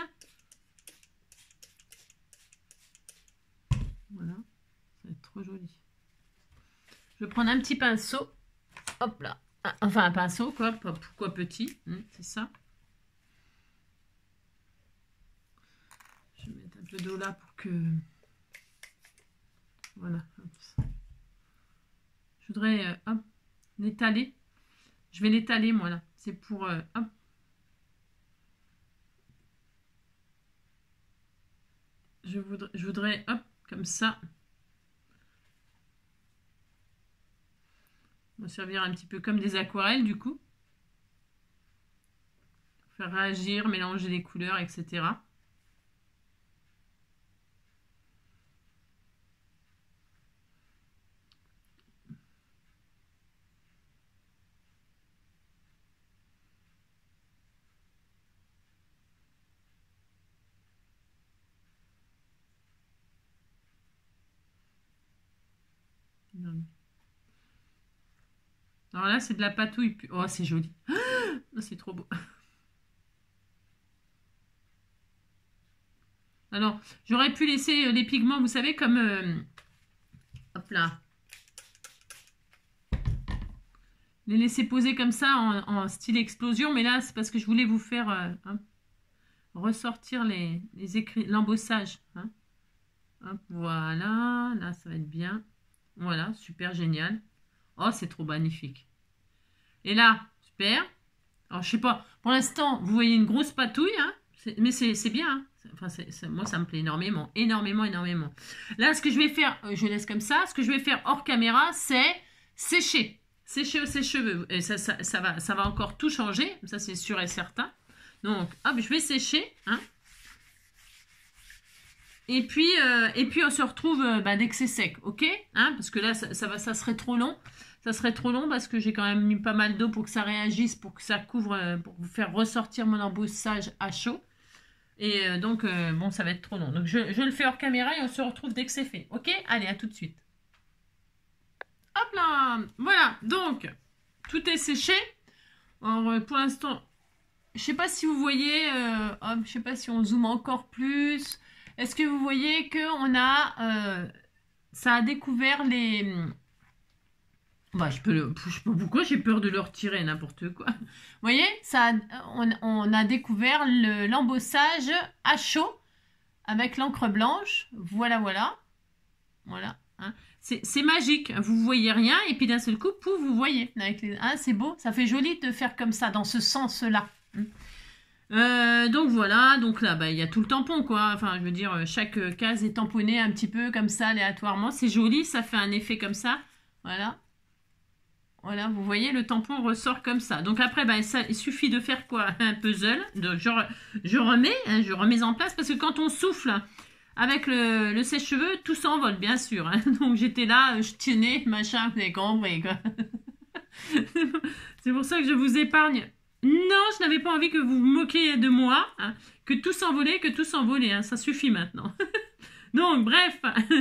Voilà. Ça va être trop joli. Je vais prendre un petit pinceau. Hop là. Enfin, un pinceau, quoi. Pourquoi petit? Hum, c'est ça. Je vais mettre un peu d'eau là pour que... Voilà. Je voudrais euh, hop, l'étaler. Je vais l'étaler, moi, là. C'est pour... Euh, hop. Je voudrais, je voudrais, hop, comme ça. On va servir un petit peu comme des aquarelles, du coup. Faire réagir, mélanger les couleurs, et cetera. Alors là, c'est de la patouille. Oh, c'est joli. Oh, c'est trop beau. Alors, j'aurais pu laisser les pigments, vous savez, comme... Euh, hop là. Les laisser poser comme ça, en, en style explosion. Mais là, c'est parce que je voulais vous faire euh, hein, ressortir les, les écrits, l'embossage. Hein. Hop, voilà. Là, ça va être bien. Voilà, super génial. Oh, c'est trop magnifique. Et là, super. Alors, je sais pas, pour l'instant, vous voyez une grosse patouille, hein, mais c'est bien. Hein. Enfin, c est, c est, moi, ça me plaît énormément, énormément, énormément. Là, ce que je vais faire, je laisse comme ça, ce que je vais faire hors caméra, c'est sécher. Sécher ses cheveux. Et ça, ça, ça, va, ça va encore tout changer, ça, c'est sûr et certain. Donc, hop, je vais sécher. Hein. Et puis, euh, et puis, on se retrouve euh, bah, dès que c'est sec, ok, hein, parce que là, ça, ça, va, ça serait trop long. Ça serait trop long parce que j'ai quand même mis pas mal d'eau pour que ça réagisse, pour que ça couvre, pour vous faire ressortir mon embossage à chaud. Et euh, donc, euh, bon, ça va être trop long. Donc, je, je le fais hors caméra et on se retrouve dès que c'est fait. Ok? Allez, à tout de suite. Hop là! Voilà, donc, tout est séché. Alors, euh, pour l'instant, je sais pas si vous voyez, euh, hop, je sais pas si on zoome encore plus. Est-ce que vous voyez qu'on a, euh, ça a découvert les... Bah, je peux le, je sais pas pourquoi j'ai peur de le retirer, n'importe quoi. Vous voyez, ça, on, on a découvert l'embossage à chaud avec l'encre blanche. Voilà, voilà. Voilà. Hein. C'est magique. Vous voyez rien et puis d'un seul coup, pouf, vous voyez. Hein, c'est beau. Ça fait joli de faire comme ça, dans ce sens-là. Euh, donc voilà. Donc là, bah, il y a tout le tampon, quoi. Enfin, je veux dire, chaque case est tamponnée un petit peu comme ça, aléatoirement. C'est joli. Ça fait un effet comme ça. Voilà. Voilà, vous voyez, le tampon ressort comme ça. Donc après, ben, ça, il suffit de faire quoi? Un puzzle. Donc je, je remets, hein, je remets en place parce que quand on souffle avec le, le sèche-cheveux, tout s'envole, bien sûr. Hein. Donc j'étais là, je tenais, machin, vous avez compris, quoi. C'est pour ça que je vous épargne. Non, je n'avais pas envie que vous vous moquiez de moi, hein, que tout s'envolait, que tout s'envolait. Hein, ça suffit maintenant. Donc, bref.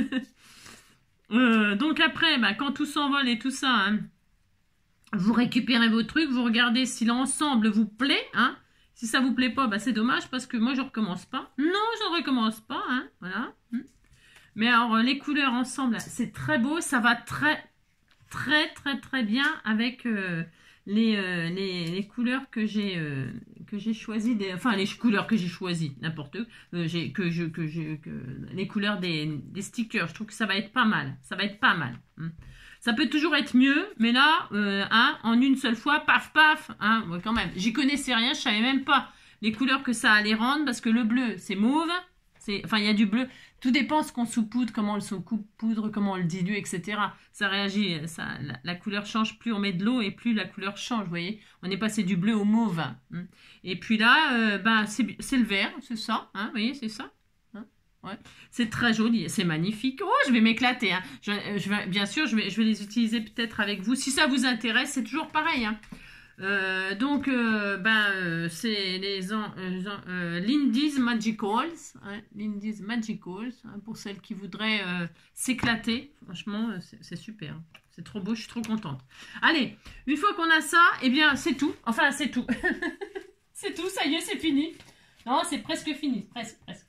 euh, donc après, ben, quand tout s'envole et tout ça... Hein, vous récupérez vos trucs, vous regardez si l'ensemble vous plaît. Hein. Si ça vous plaît pas, bah c'est dommage parce que moi je recommence pas. Non, je ne recommence pas. Hein. Voilà. Mais alors les couleurs ensemble, c'est très beau. Ça va très, très, très, très bien avec euh, les, euh, les, les couleurs que j'ai euh, que j'ai choisies, des, enfin les couleurs que j'ai choisies, n'importe euh, j'ai que je que je que les couleurs des, des stickers. Je trouve que ça va être pas mal, ça va être pas mal. Hein. Ça peut toujours être mieux, mais là, euh, hein, en une seule fois, paf paf, hein, ouais, quand même. J'y connaissais rien, je savais même pas les couleurs que ça allait rendre parce que le bleu c'est mauve, c'est, enfin il y a du bleu. Tout dépend ce qu'on saupoudre, comment on le saupoudre, comment on le dilue, et cetera. Ça réagit, ça, la, la couleur change, plus on met de l'eau et plus la couleur change, vous voyez. On est passé du bleu au mauve. Hein. Et puis là, euh, ben, c'est le vert, c'est ça, hein, vous voyez, c'est ça. Hein, ouais. C'est très joli, c'est magnifique. Oh, je vais m'éclater. Hein. Je, je vais, bien sûr, je vais, je vais les utiliser peut-être avec vous. Si ça vous intéresse, c'est toujours pareil. Hein. Euh, donc, euh, ben, euh, c'est les euh, euh, Lindy's Magicals, hein, Lindy's Magicals, hein, pour celles qui voudraient euh, s'éclater. Franchement, c'est super, c'est trop beau, je suis trop contente. Allez, une fois qu'on a ça, eh bien, c'est tout. Enfin, c'est tout. C'est tout, ça y est, c'est fini. Non, c'est presque fini, presque, presque.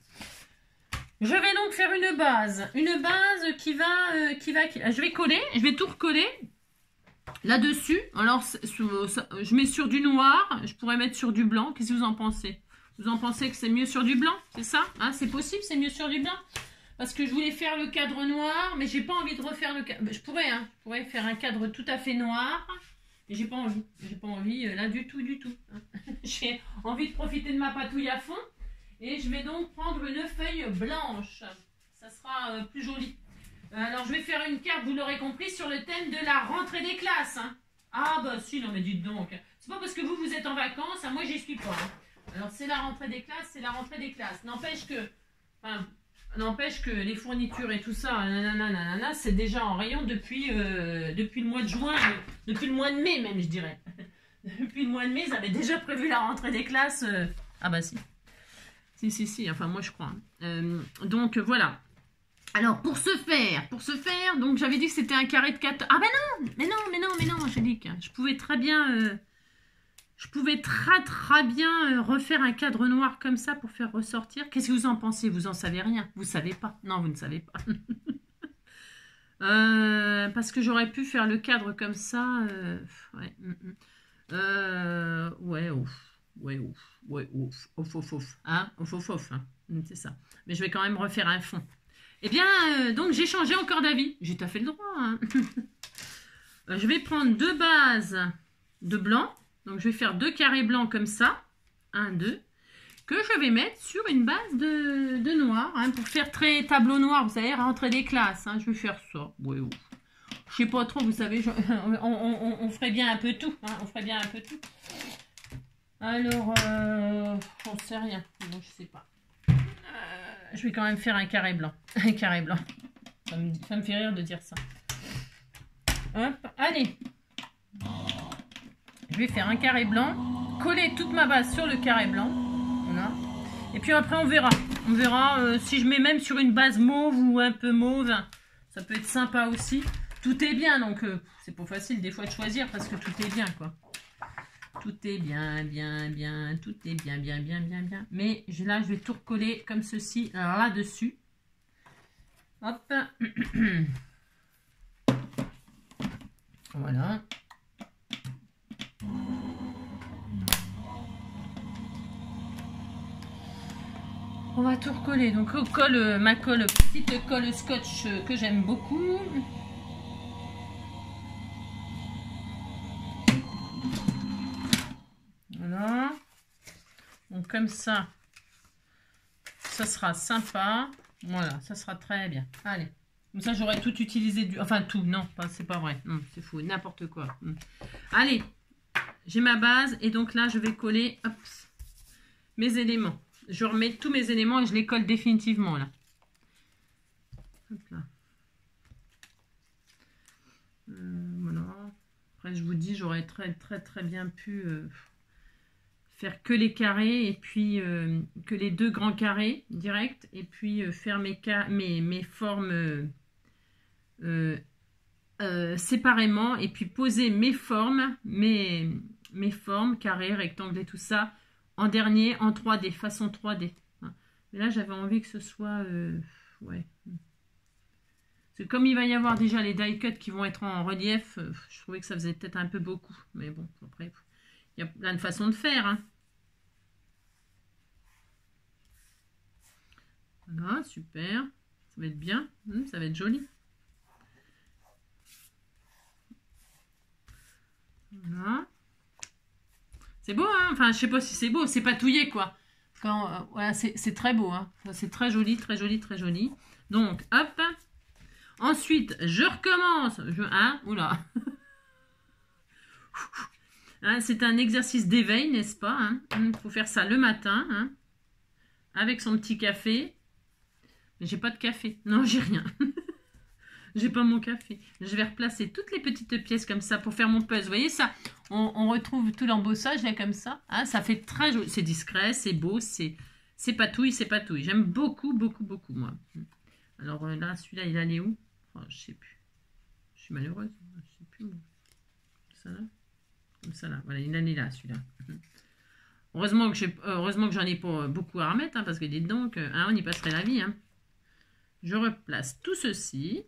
Je vais donc faire une base, une base qui va, euh, qui va, qui... je vais coller, je vais tout recoller. Là-dessus, alors je mets sur du noir, je pourrais mettre sur du blanc. Qu'est-ce que vous en pensez? Vous en pensez que c'est mieux sur du blanc? C'est ça, hein? C'est possible, c'est mieux sur du blanc? Parce que je voulais faire le cadre noir, mais j'ai pas envie de refaire le cadre. Je pourrais, hein, je pourrais faire un cadre tout à fait noir, mais j'ai pas envie. J'ai pas envie là du tout, du tout. Hein. J'ai envie de profiter de ma patouille à fond. Et je vais donc prendre une feuille blanche. Ça sera euh, plus joli. Alors, je vais faire une carte, vous l'aurez compris, sur le thème de la rentrée des classes. Hein. Ah, bah si, non, mais dites donc. C'est pas parce que vous, vous êtes en vacances, hein, moi, j'y suis pas. Hein. Alors, c'est la rentrée des classes, c'est la rentrée des classes. N'empêche que, enfin, n'empêche que les fournitures et tout ça, c'est déjà en rayon depuis, euh, depuis le mois de juin, euh, depuis le mois de mai, même, je dirais. Depuis le mois de mai, ils avaient déjà prévu la rentrée des classes. Euh... Ah, bah si. Si, si, si, enfin, moi, je crois. Hein. Euh, donc, voilà. Alors, pour ce faire, pour ce faire, donc j'avais dit que c'était un carré de quatre... Ah ben non, mais non, mais non, mais non, Angélique. Je pouvais très bien, euh, je pouvais très très bien euh, refaire un cadre noir comme ça pour faire ressortir. Qu'est-ce que vous en pensez? Vous en savez rien? Vous savez pas? Non, vous ne savez pas. euh, parce que j'aurais pu faire le cadre comme ça. Euh, ouais, mm, mm. Euh, ouais, ouf, ouais, ouf, ouais, ouf, ouf, ouf, ouf, hein, ouf, ouf, ouf, hein. C'est ça. Mais je vais quand même refaire un fond. Eh bien, euh, donc j'ai changé encore d'avis. J'ai tout à fait le droit. Hein. Je vais prendre deux bases de blanc. Donc, je vais faire deux carrés blancs comme ça. Un, deux. Que je vais mettre sur une base de, de noir. Hein, pour faire très tableau noir. Vous savez, rentrer des classes. Hein, je vais faire ça. Ouais, ouf. Je sais pas trop, vous savez. Je, on, on, on ferait bien un peu tout. Hein, on ferait bien un peu tout. Alors, euh, j'en sais rien. Bon, je sais pas. Je vais quand même faire un carré blanc. Un carré blanc. Ça me, ça me fait rire de dire ça. Hop, allez. Je vais faire un carré blanc. Coller toute ma base sur le carré blanc. Voilà. Et puis après, on verra. On verra euh, si je mets même sur une base mauve ou un peu mauve. Ça peut être sympa aussi. Tout est bien, donc euh, c'est pas facile des fois de choisir parce que tout est bien, quoi. Tout est bien, bien, bien, tout est bien, bien, bien, bien, bien. Mais là, je vais tout recoller comme ceci, là-dessus. Hop. Voilà. On va tout recoller. Donc, on colle ma colle, petite colle scotch que j'aime beaucoup. Voilà. Donc comme ça, ça sera sympa. Voilà, ça sera très bien. Allez. Comme ça, j'aurais tout utilisé du... Enfin, tout. Non, c'est pas vrai. C'est faux. N'importe quoi. Allez. J'ai ma base. Et donc là, je vais coller hop, mes éléments. Je remets tous mes éléments et je les colle définitivement là. Hop là. Euh, voilà. Après, je vous dis, j'aurais très, très, très bien pu... Euh, faire que les carrés et puis euh, que les deux grands carrés directs et puis euh, faire mes, mes, mes formes euh, euh, euh, séparément et puis poser mes formes, mes, mes formes, carrés, rectangles et tout ça en dernier en trois D, façon trois D. Mais là j'avais envie que ce soit euh, ouais. que comme il va y avoir déjà les die cuts qui vont être en relief, euh, je trouvais que ça faisait peut-être un peu beaucoup. Mais bon, après, il y a plein de façons de faire. Hein. Voilà, super. Ça va être bien. Hum, ça va être joli. Voilà. C'est beau, hein. Enfin, je sais pas si c'est beau. C'est patouillé, quoi. Quand, euh, voilà, c'est très beau. Hein. C'est très joli, très joli, très joli. Donc, hop. Ensuite, je recommence. Je, hein, oula. Hein, c'est un exercice d'éveil, n'est-ce pas? Hein. Il faut faire ça le matin, hein, avec son petit café. Mais j'ai pas de café. Non, j'ai rien. J'ai pas mon café. Je vais replacer toutes les petites pièces comme ça pour faire mon puzzle. Vous voyez ça? On, on retrouve tout l'embossage là comme ça. Hein, ça fait très joli. C'est discret, c'est beau, c'est patouille, c'est patouille. J'aime beaucoup, beaucoup, beaucoup, moi. Alors euh, là, celui-là, il allait où? Oh, je sais plus. Je suis malheureuse. Je sais plus où. Ça là? Comme ça là. Voilà, il allait là, celui-là. Heureusement que, heureusement que j'en ai pas beaucoup à remettre, hein, parce que dites donc, hein, on y passerait la vie. Hein. Je replace tout ceci.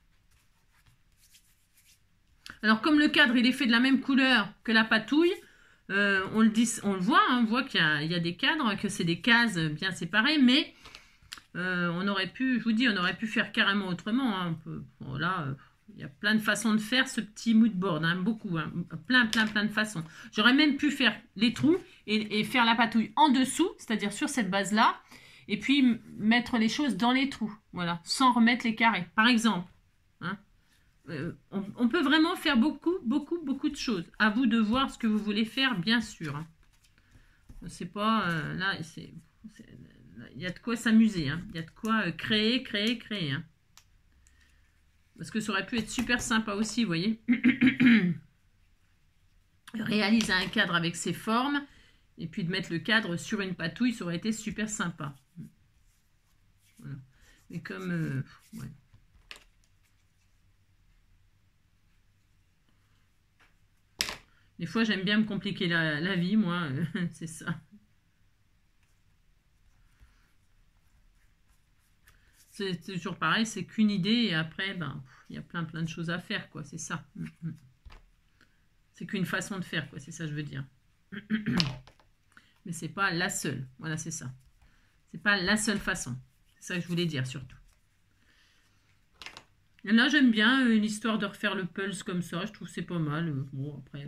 Alors, comme le cadre, il est fait de la même couleur que la patouille, euh, on, le dit, on le voit, hein, on voit qu'il y, y a des cadres, que c'est des cases bien séparées, mais euh, on aurait pu, je vous dis, on aurait pu faire carrément autrement. Hein, on peut, bon, là, euh, il y a plein de façons de faire ce petit mood board, hein, beaucoup, hein, plein, plein, plein de façons. J'aurais même pu faire les trous et, et faire la patouille en dessous, c'est-à-dire sur cette base-là, et puis mettre les choses dans les trous, voilà, sans remettre les carrés, par exemple. Hein. Euh, on, on peut vraiment faire beaucoup, beaucoup, beaucoup de choses. À vous de voir ce que vous voulez faire, bien sûr. Hein. C'est pas... Euh, là, il y a de quoi s'amuser. Hein. Il y a de quoi euh, créer, créer, créer. Hein. Parce que ça aurait pu être super sympa aussi, vous voyez. Réaliser un cadre avec ses formes, et puis de mettre le cadre sur une patouille, ça aurait été super sympa. Voilà. Mais comme... Euh, ouais. Des fois, j'aime bien me compliquer la, la vie, moi, c'est ça. C'est toujours pareil, c'est qu'une idée, et après, ben, il y a plein, plein de choses à faire, quoi, c'est ça. C'est qu'une façon de faire, quoi, c'est ça que je veux dire. Mais c'est pas la seule, voilà, c'est ça. C'est pas la seule façon, c'est ça que je voulais dire, surtout. Et là, j'aime bien une histoire de refaire le pulse comme ça, je trouve que c'est pas mal. Bon, après...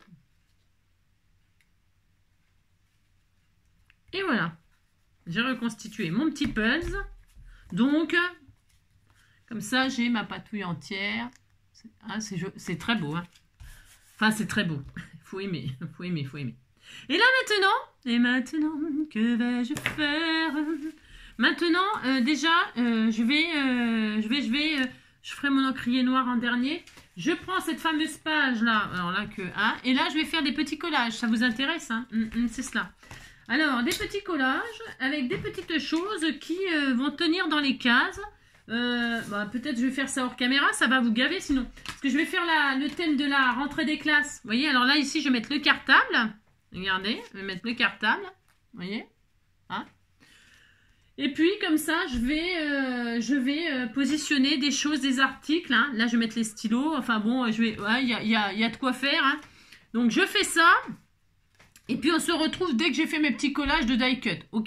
Et voilà, j'ai reconstitué mon petit puzzle. Donc, comme ça, j'ai ma patouille entière. Ah, c'est très beau. Hein. Enfin, c'est très beau. Il faut aimer, il faut aimer, il faut aimer. Et là, maintenant, et maintenant, que vais-je faire? Maintenant, euh, déjà, euh, je vais, euh, je vais, je vais, euh, je ferai mon encrier noir en dernier. Je prends cette fameuse page-là, alors là que un, et là, je vais faire des petits collages. Ça vous intéresse, hein? mm, mm, c'est cela. Alors, des petits collages avec des petites choses qui euh, vont tenir dans les cases. Euh, bah, peut-être je vais faire ça hors caméra, ça va vous gaver sinon. Parce que je vais faire la, le thème de la rentrée des classes. Vous voyez, alors là, ici, je vais mettre le cartable. Regardez, je vais mettre le cartable. Vous voyez, hein? Et puis, comme ça, je vais, euh, je vais euh, positionner des choses, des articles. Hein. Là, je vais mettre les stylos. Enfin bon, je vais, ouais, y a, y a, y a de quoi faire. Hein. Donc, je fais ça. Et puis, on se retrouve dès que j'ai fait mes petits collages de die cut. Ok,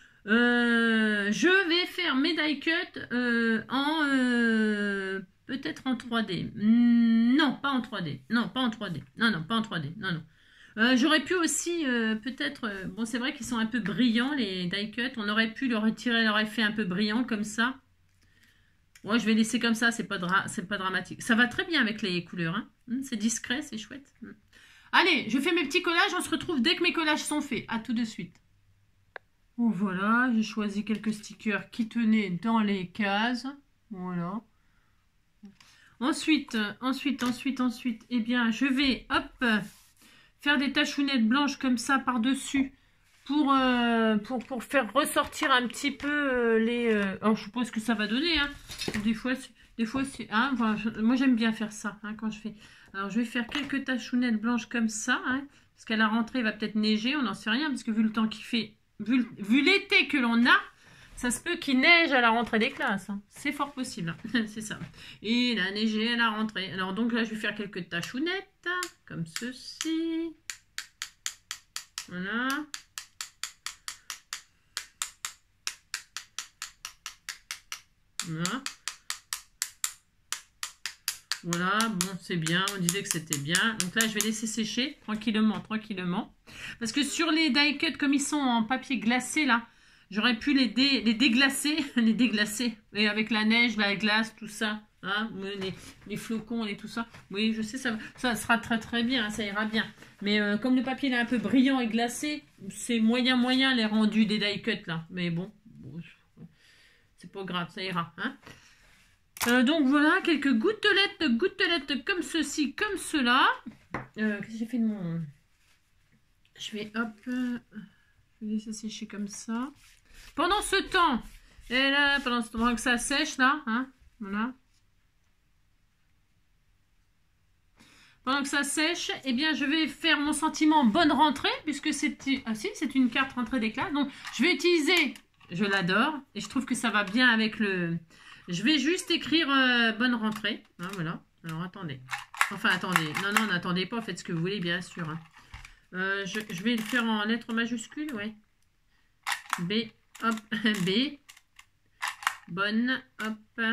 euh, je vais faire mes die cut euh, en... Euh, peut-être en trois D. Non, pas en trois D. Non, pas en trois D. Non, non, pas en trois D. Non, non. Euh, J'aurais pu aussi, euh, peut-être... Euh, bon, c'est vrai qu'ils sont un peu brillants, les die cut. On aurait pu leur retirer leur effet un peu brillant, comme ça. Ouais, je vais laisser comme ça, c'est pas, dra pas dramatique. Ça va très bien avec les couleurs. Hein. C'est discret, c'est chouette. Allez, je fais mes petits collages. On se retrouve dès que mes collages sont faits. À tout de suite. Bon, voilà, j'ai choisi quelques stickers qui tenaient dans les cases. Voilà. Ensuite, ensuite, ensuite, ensuite, eh bien, je vais, hop, faire des tachounettes blanches comme ça par-dessus pour, euh, pour, pour faire ressortir un petit peu euh, les... Euh, alors, je suppose que ça va donner, hein. Des fois, des fois c'est... Hein, voilà, je, moi, j'aime bien faire ça, hein, quand je fais... Alors, je vais faire quelques tachounettes blanches comme ça, hein, parce qu'à la rentrée, il va peut-être neiger, on n'en sait rien, parce que vu le temps qu'il fait, vu, vu l'été que l'on a, Ça se peut qu'il neige à la rentrée des classes. Hein. C'est fort possible. C'est ça. Et il a neigé à la rentrée. Alors donc là, je vais faire quelques tachounettes. Comme ceci. Voilà. Voilà. Voilà, bon, c'est bien. On disait que c'était bien. Donc là, je vais laisser sécher tranquillement, tranquillement. Parce que sur les die cut, comme ils sont en papier glacé, là, j'aurais pu les, dé, les déglacer. Les déglacer. Et avec la neige, la glace, tout ça. Hein, les, les flocons et tout ça. Oui, je sais, ça, ça sera très très bien. Ça ira bien. Mais euh, comme le papier est un peu brillant et glacé, c'est moyen moyen les rendus des die cut, là. Mais bon, bon c'est pas grave, ça ira. Hein. Euh, donc voilà, quelques gouttelettes, gouttelettes comme ceci, comme cela. Euh, Qu'est-ce que j'ai fait de mon... Je vais, hop, euh, je vais laisser sécher comme ça. Pendant ce temps, et là, pendant ce temps que ça sèche, là, hein, voilà. Pendant que ça sèche, eh bien, je vais faire mon sentiment bonne rentrée, puisque c'est ah, si, c'est une carte rentrée des classes. Donc, je vais utiliser, je l'adore, et je trouve que ça va bien avec le... Je vais juste écrire euh, bonne rentrée. Hein, voilà. Alors, attendez. Enfin, attendez. Non, non, n'attendez pas. Faites ce que vous voulez, bien sûr. Hein. Euh, je, je vais le faire en lettres majuscules, ouais. B, hop, B. Bonne, hop.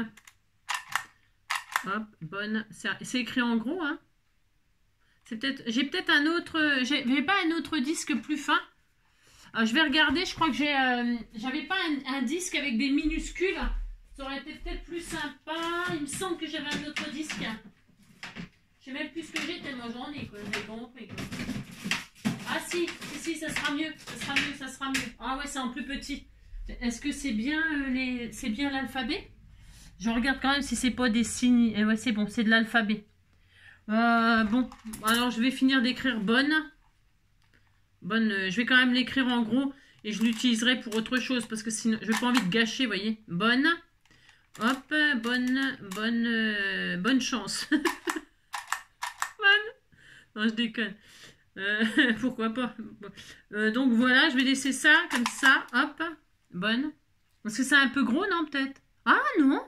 Hop, bonne. C'est écrit en gros, hein. C'est peut-être... J'ai peut-être un autre... J'ai pas un autre disque plus fin. Alors, je vais regarder. Je crois que j'ai... Euh, J'avais pas un, un disque avec des minuscules. Ça aurait été peut-être plus sympa. Il me semble que j'avais un autre disque. Je sais même plus ce que j'ai tellement j'en ai, quoi. J'ai compris, quoi. Ah si, si, si, ça sera mieux. Ça sera mieux, ça sera mieux. Ah ouais, c'est en plus petit. Est-ce que c'est bien euh, les, c'est bien l'alphabet? Je regarde quand même si c'est pas des signes. Et ouais, c'est bon, c'est de l'alphabet. Euh, bon, alors je vais finir d'écrire bonne. Bonne, euh, je vais quand même l'écrire en gros. Et je l'utiliserai pour autre chose. Parce que sinon, je n'ai pas envie de gâcher, vous voyez. Bonne. Hop, bonne, bonne, euh, bonne chance. Bonne. Non, je déconne. Euh, pourquoi pas. Euh, donc voilà, je vais laisser ça comme ça. Hop, bonne. Parce que c'est un peu gros, non, peut-être? Ah non.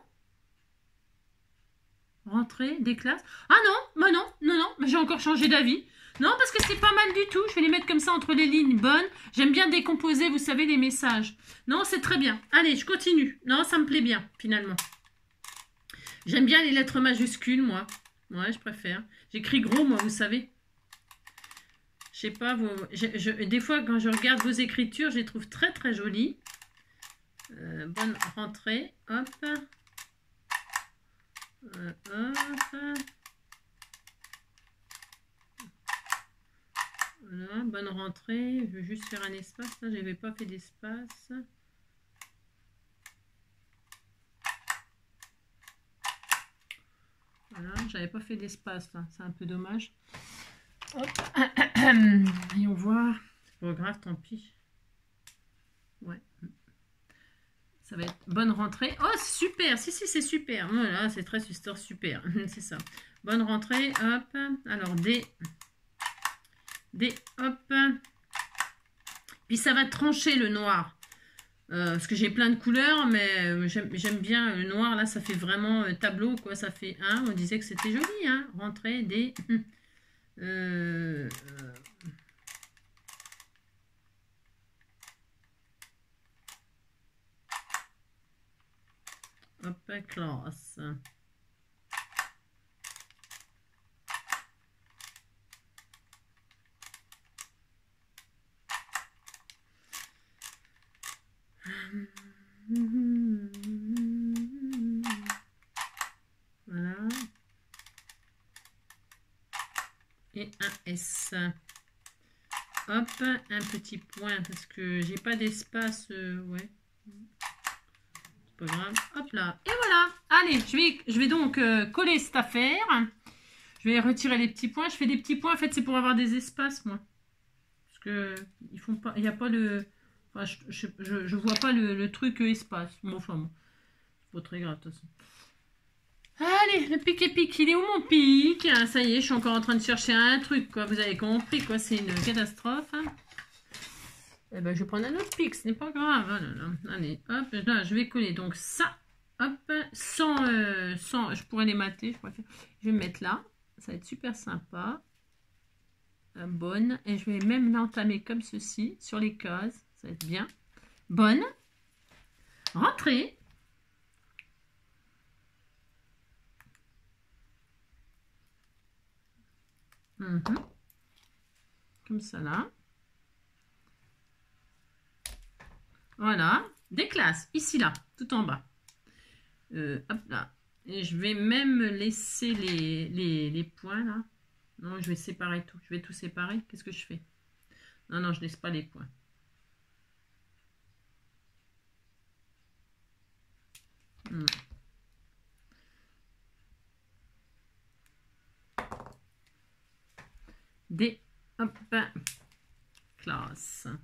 Rentrée des classes. Ah non, bah non, non, non, j'ai encore changé d'avis. Non, parce que c'est pas mal du tout. Je vais les mettre comme ça entre les lignes. Bonne. J'aime bien décomposer, vous savez, les messages. Non, c'est très bien. Allez, je continue. Non, ça me plaît bien, finalement. J'aime bien les lettres majuscules, moi. Ouais, je préfère. J'écris gros, moi, vous savez. Je sais pas, vous... je, je, des fois, quand je regarde vos écritures, je les trouve très, très jolies. Euh, bonne rentrée. Hop. Euh, hop. Voilà, bonne rentrée. Je vais juste faire un espace. Là, je n'avais pas fait d'espace. Voilà, j'avais pas fait d'espace là. C'est un peu dommage. Hop. Et on voit. C'est pas grave, tant pis. Ouais. Ça va être bonne rentrée. Oh, super. Si, si, c'est super. Voilà, c'est très super. Super. C'est ça. Bonne rentrée. Hop. Alors, des... Des, hop. Puis ça va trancher le noir. Euh, parce que j'ai plein de couleurs, mais j'aime bien le noir. Là, ça fait vraiment euh, tableau, quoi. Ça fait un. Hein, on disait que c'était joli, hein. Rentrer des... Euh, euh, hop, classe. Voilà. Et un S. Hop, un petit point parce que j'ai pas d'espace. Euh, ouais. C'est pas grave. Hop là. Et voilà. Allez, je vais, je vais donc euh, coller cette affaire. Je vais retirer les petits points. Je fais des petits points. En fait, c'est pour avoir des espaces, moi. Parce que ils font pas. Il n'y a pas le. Enfin, je, je, je vois pas le, le truc espace. Bon, enfin, bon. C'est pas très grave, de toute façon. Allez, le pic et pic, il est où mon pic? Ça y est, je suis encore en train de chercher un truc, quoi. Vous avez compris, quoi. C'est une catastrophe. Hein. Eh ben, je vais prendre un autre pic, ce n'est pas grave. Oh là là. Allez, hop, là, je vais coller. Donc ça, hop, sans, euh, sans, je pourrais les mater, je préfère. Je vais me mettre là, ça va être super sympa. Euh, bonne, et je vais même l'entamer comme ceci, sur les cases, ça va être bien. Bonne. Rentrée. Mmh. Comme ça là. Voilà, des classes, ici là, tout en bas. Euh, hop là. Et je vais même laisser les, les, les points là. Non, je vais séparer tout. Je vais tout séparer. Qu'est-ce que je fais? Non, non, je laisse pas les points. Hmm. Des, hop, classe.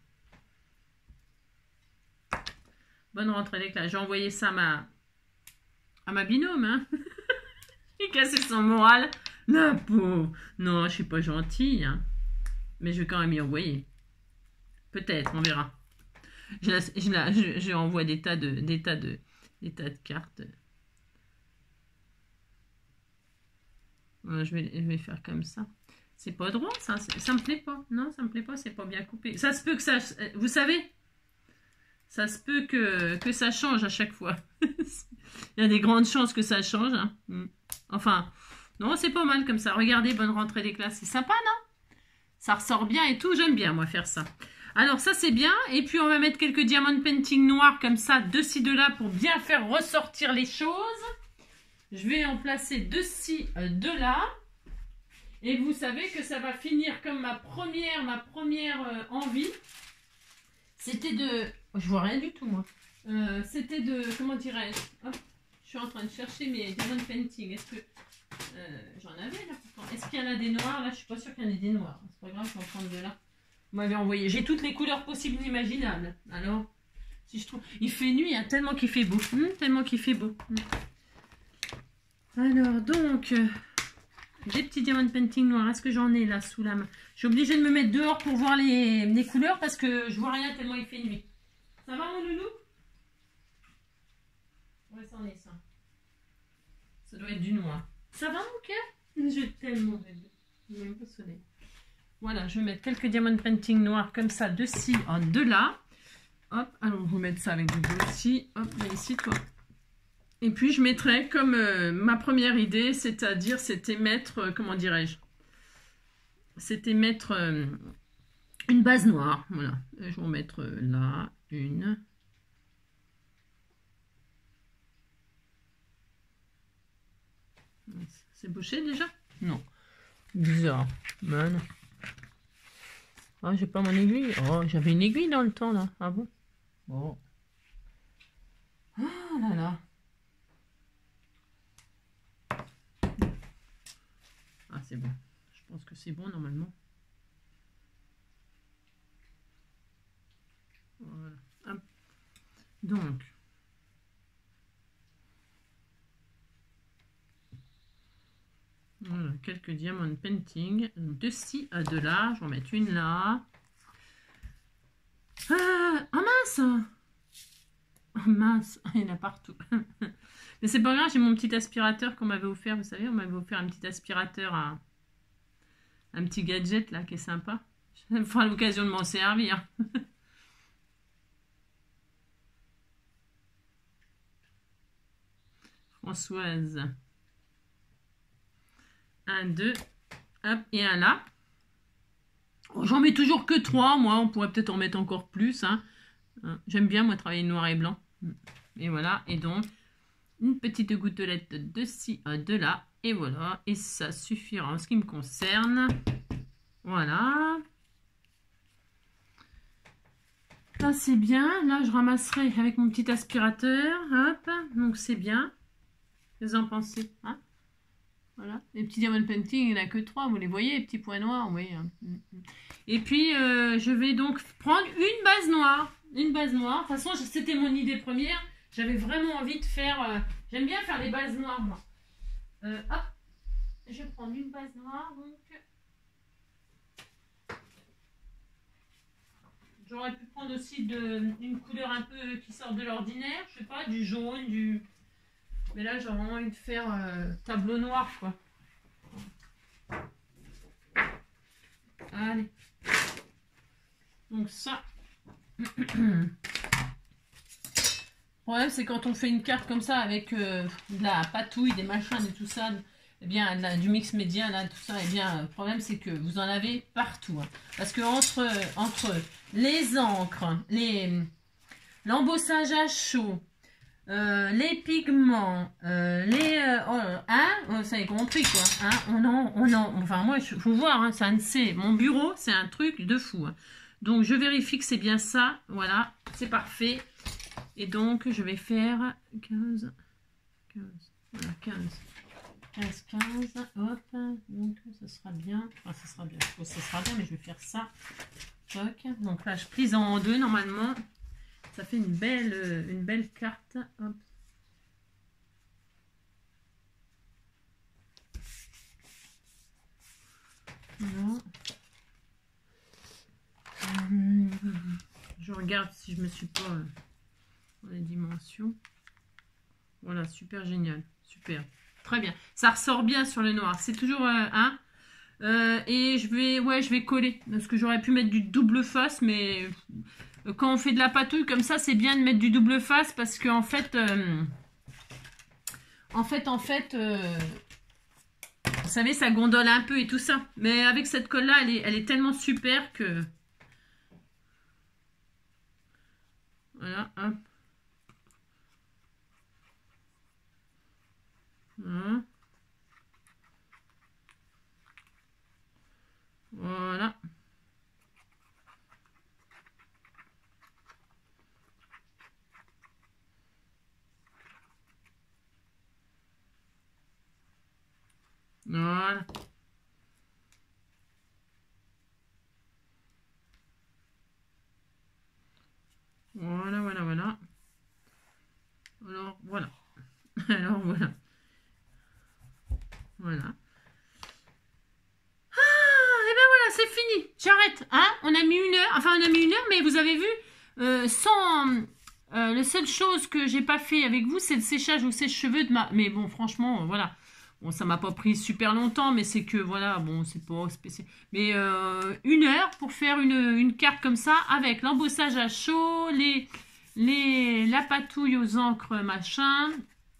Bonne rentrée des classes. J'ai envoyé ça à ma, à ma binôme, hein. J'ai cassé son moral. La pauvre. Non, je suis pas gentille, hein. Mais je vais quand même y envoyer. Peut-être, on verra. Je, la, je, la, je, je envoie des tas de, des tas de, des tas de cartes. Voilà, je vais, je vais faire comme ça. C'est pas droit, ça. Ça me plaît pas. Non, ça me plaît pas. C'est pas bien coupé. Ça se peut que ça... Vous savez, ça se peut que, que ça change à chaque fois. Il y a des grandes chances que ça change. Hein. Enfin, non, c'est pas mal comme ça. Regardez, bonne rentrée des classes. C'est sympa, non? Ça ressort bien et tout. J'aime bien, moi, faire ça. Alors, ça, c'est bien. Et puis, on va mettre quelques diamond painting noirs comme ça, de ci, de là, pour bien faire ressortir les choses. Je vais en placer de ci, de là. Et vous savez que ça va finir comme ma première, ma première euh, envie. C'était de... Je vois rien du tout, moi. Euh, C'était de... Comment dirais-je? Je suis en train de chercher mes diamond painting. Est-ce que... Euh, J'en avais, là, pourtant. Est-ce qu'il y en a des noirs? Là, je suis pas sûre qu'il y en ait des noirs. C'est pas grave, je vais en prendre de là. Vous m'avez envoyé. J'ai toutes les couleurs possibles et imaginables. Alors, si je trouve... Il fait nuit, hein, tellement qu'il fait beau. Hum, tellement qu'il fait beau. Hum. Alors, donc... Euh... Des petits diamond painting noirs. Est-ce que j'en ai là sous la main? Je suis obligée de me mettre dehors pour voir les, les couleurs parce que je vois rien tellement il fait nuit. Ça va mon loulou? Ouais, ça en est ça. Ça doit être du noir. Ça va mon cœur? J'ai tellement rêvé. Je vais même pas sonner. Voilà, je vais mettre quelques diamond painting noirs comme ça de ci, en de là. Hop, allons vous mettre ça avec du bleu aussi. Hop, là ici toi. Et puis, je mettrais comme euh, ma première idée, c'est-à-dire, c'était mettre, euh, comment dirais-je, c'était mettre euh, une base noire. Voilà. Et je vais en mettre euh, là, une. C'est bouché déjà? Non. Bizarre. Man. Ah, j'ai pas mon aiguille. Oh, j'avais une aiguille dans le temps, là. Ah bon? Bon. Ah là là. Ah, c'est bon. Je pense que c'est bon, normalement. Voilà. Hop. Donc. Voilà, quelques diamond painting. De ci à de là. Je vais en mettre une là. Ah, oh mince! Oh mince, il y en a partout. Mais c'est pas grave, j'ai mon petit aspirateur qu'on m'avait offert. Vous savez, on m'avait offert un petit aspirateur, à... un petit gadget là qui est sympa. Ça me fera l'occasion de m'en servir. Françoise. Un, deux, hop, et un là. Oh, j'en mets toujours que trois, moi. On pourrait peut-être en mettre encore plus. Hein. J'aime bien, moi, travailler noir et blanc. Et voilà, et donc, une petite gouttelette de ci, de là. Et voilà, et ça suffira en ce qui me concerne. Voilà. Là, c'est bien. Là, je ramasserai avec mon petit aspirateur. Hop, donc c'est bien. Qu'est-ce que vous en pensez, hein? Voilà, les petits diamond painting, il n'y en a que trois, vous les voyez, les petits points noirs, oui. Et puis, euh, je vais donc prendre une base noire. Une base noire. De toute façon, c'était mon idée première. J'avais vraiment envie de faire... Euh, J'aime bien faire des bases noires, moi. Euh, hop, je vais prendre une base noire, donc... J'aurais pu prendre aussi de, une couleur un peu qui sort de l'ordinaire, je sais pas, du jaune, du... Mais là, j'ai vraiment envie de faire euh, tableau noir, quoi. Allez. Donc ça. Le problème, c'est quand on fait une carte comme ça avec euh, de la patouille, des machins et tout ça, eh bien, la, du mix média, là, tout ça, eh bien, le problème, c'est que vous en avez partout. Hein. Parce que entre, entre les encres, les l'embossage à chaud, euh, les pigments, euh, les... Euh, oh, hein, ça y est compris, quoi. Hein, on en, on en, enfin, moi, il faut voir, hein, ça, c'est mon bureau, c'est un truc de fou. Hein. Donc, je vérifie que c'est bien ça. Voilà, c'est parfait. Et donc, je vais faire quinze, quinze, voilà, quinze. quinze, quinze, hop, donc ça sera bien, enfin ça sera bien, je pense que ça sera bien, mais je vais faire ça, ok, donc là je plie en deux normalement, ça fait une belle, une belle carte, hop. Voilà. Je regarde si je me suis pas euh, dans les dimensions, voilà, super génial, super. Très bien. Ça ressort bien sur le noir. C'est toujours un. Euh, hein euh, et je vais, ouais, je vais coller. Parce que j'aurais pu mettre du double face, mais quand on fait de la patouille comme ça, c'est bien de mettre du double face parce que en fait, euh, en fait, en fait, euh, vous savez, ça gondole un peu et tout ça. Mais avec cette colle-là, elle est, elle est tellement super que. Voilà, hop. Voilà. Voilà. Voilà. Voilà, voilà, voilà. Alors, voilà. Alors, voilà. Voilà. C'est fini, j'arrête, hein, on a mis une heure, enfin on a mis une heure, mais vous avez vu, euh, sans, euh, la seule chose que j'ai pas fait avec vous, c'est le séchage ou sèche-cheveux de ma, mais bon, franchement, euh, voilà, bon, ça m'a pas pris super longtemps, mais c'est que, voilà, bon, c'est pas spécial, mais euh, une heure pour faire une, une carte comme ça, avec l'embossage à chaud, les, les, la patouille aux encres, machin,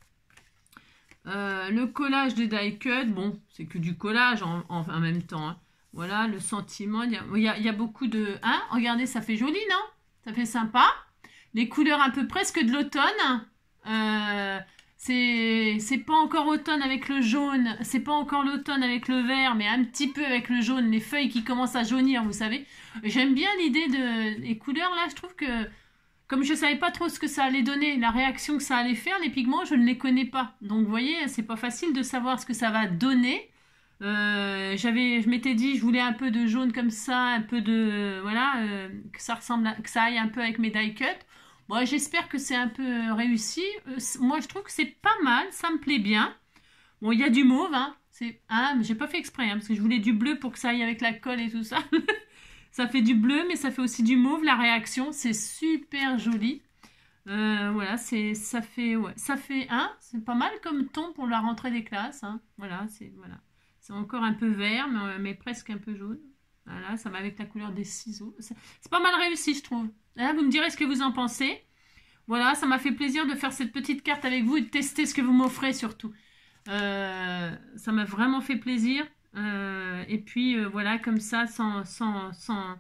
euh, le collage de die cut, bon, c'est que du collage en, en, en même temps, hein. Voilà, le sentiment, il y, a, il, y a, il y a beaucoup de... Hein, regardez, ça fait joli, non? Ça fait sympa. Les couleurs un peu presque de l'automne. Euh, c'est pas encore automne avec le jaune, c'est pas encore l'automne avec le vert, mais un petit peu avec le jaune, les feuilles qui commencent à jaunir, vous savez. J'aime bien l'idée de... Les couleurs, là, je trouve que... Comme je savais pas trop ce que ça allait donner, la réaction que ça allait faire, les pigments, je ne les connais pas. Donc, vous voyez, c'est pas facile de savoir ce que ça va donner. Euh, j'avais, je m'étais dit, je voulais un peu de jaune comme ça, un peu de, voilà, euh, que ça ressemble, à, que ça aille un peu avec mes die cut. Bon, j'espère que c'est un peu réussi. Euh, moi, je trouve que c'est pas mal, ça me plaît bien. Bon, il y a du mauve, hein. C'est, hein, mais j'ai pas fait exprès, hein, parce que je voulais du bleu pour que ça aille avec la colle et tout ça. Ça fait du bleu, mais ça fait aussi du mauve. La réaction, c'est super joli. Euh, voilà, c'est, ça fait, ouais, ça fait, hein, c'est pas mal comme ton pour la rentrée des classes, hein. Voilà, c'est, voilà. C'est encore un peu vert, mais, mais presque un peu jaune. Voilà, ça va avec la couleur des ciseaux. C'est pas mal réussi, je trouve. Là, vous me direz ce que vous en pensez. Voilà, ça m'a fait plaisir de faire cette petite carte avec vous et de tester ce que vous m'offrez surtout. Euh, ça m'a vraiment fait plaisir. Euh, et puis, euh, voilà, comme ça, sans... sans, sans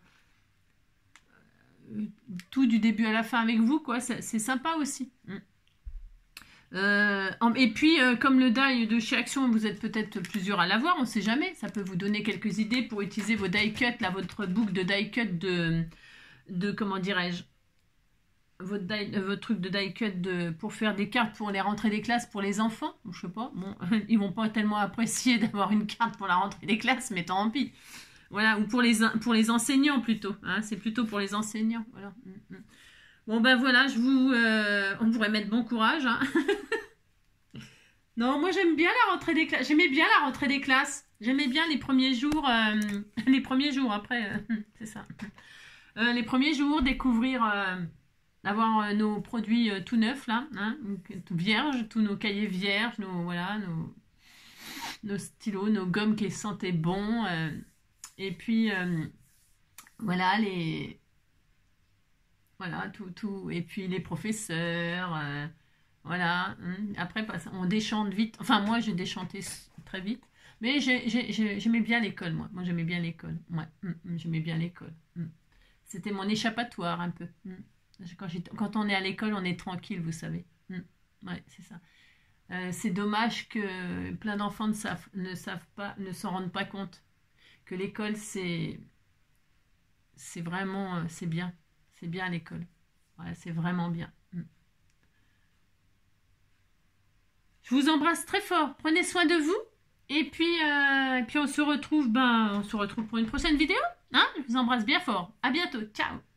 euh, tout du début à la fin avec vous, quoi. C'est sympa aussi. Mm. Euh, et puis, euh, comme le die de chez Action, vous êtes peut-être plusieurs à l'avoir, on ne sait jamais. Ça peut vous donner quelques idées pour utiliser vos die cut, là, votre book de die cut de, de comment dirais-je, votre, die, euh, votre truc de die cut de, pour faire des cartes pour les rentrées des classes pour les enfants. Je sais pas, bon, ils vont pas tellement apprécier d'avoir une carte pour la rentrée des classes, mais tant pis. Voilà, ou pour les, pour les enseignants plutôt. Hein, c'est plutôt pour les enseignants. Voilà. Mm -hmm. Bon, ben voilà, je vous, euh, on pourrait mettre bon courage. Hein. Non, moi j'aime bien la rentrée des classes. J'aimais bien la rentrée des classes. J'aimais bien les premiers jours. Euh, les premiers jours, après, euh, c'est ça. Euh, les premiers jours, découvrir, euh, avoir euh, nos produits euh, tout neufs, là, hein, tout vierges, tous nos cahiers vierges, nos, voilà, nos, nos stylos, nos gommes qui sentaient bon. Euh, et puis, euh, voilà, les... Voilà, tout, tout. Et puis, les professeurs, euh, voilà. Hein. Après, on déchante vite. Enfin, moi, j'ai déchanté très vite. Mais j'aimais bien l'école, moi. Moi, j'aimais bien l'école. Ouais, mm, j'aimais bien l'école. Mm. C'était mon échappatoire, un peu. Mm. Quand, quand on est à l'école, on est tranquille, vous savez. Mm. Ouais, c'est ça. Euh, c'est dommage que plein d'enfants ne savent, ne savent pas, ne s'en rendent pas compte. Que l'école, c'est... C'est vraiment... C'est bien. C'est bien à l'école. Ouais, c'est vraiment bien. Mm. Je vous embrasse très fort. Prenez soin de vous. Et puis, euh, et puis on se retrouve, ben, on se retrouve pour une prochaine vidéo. Hein, je vous embrasse bien fort. À bientôt. Ciao.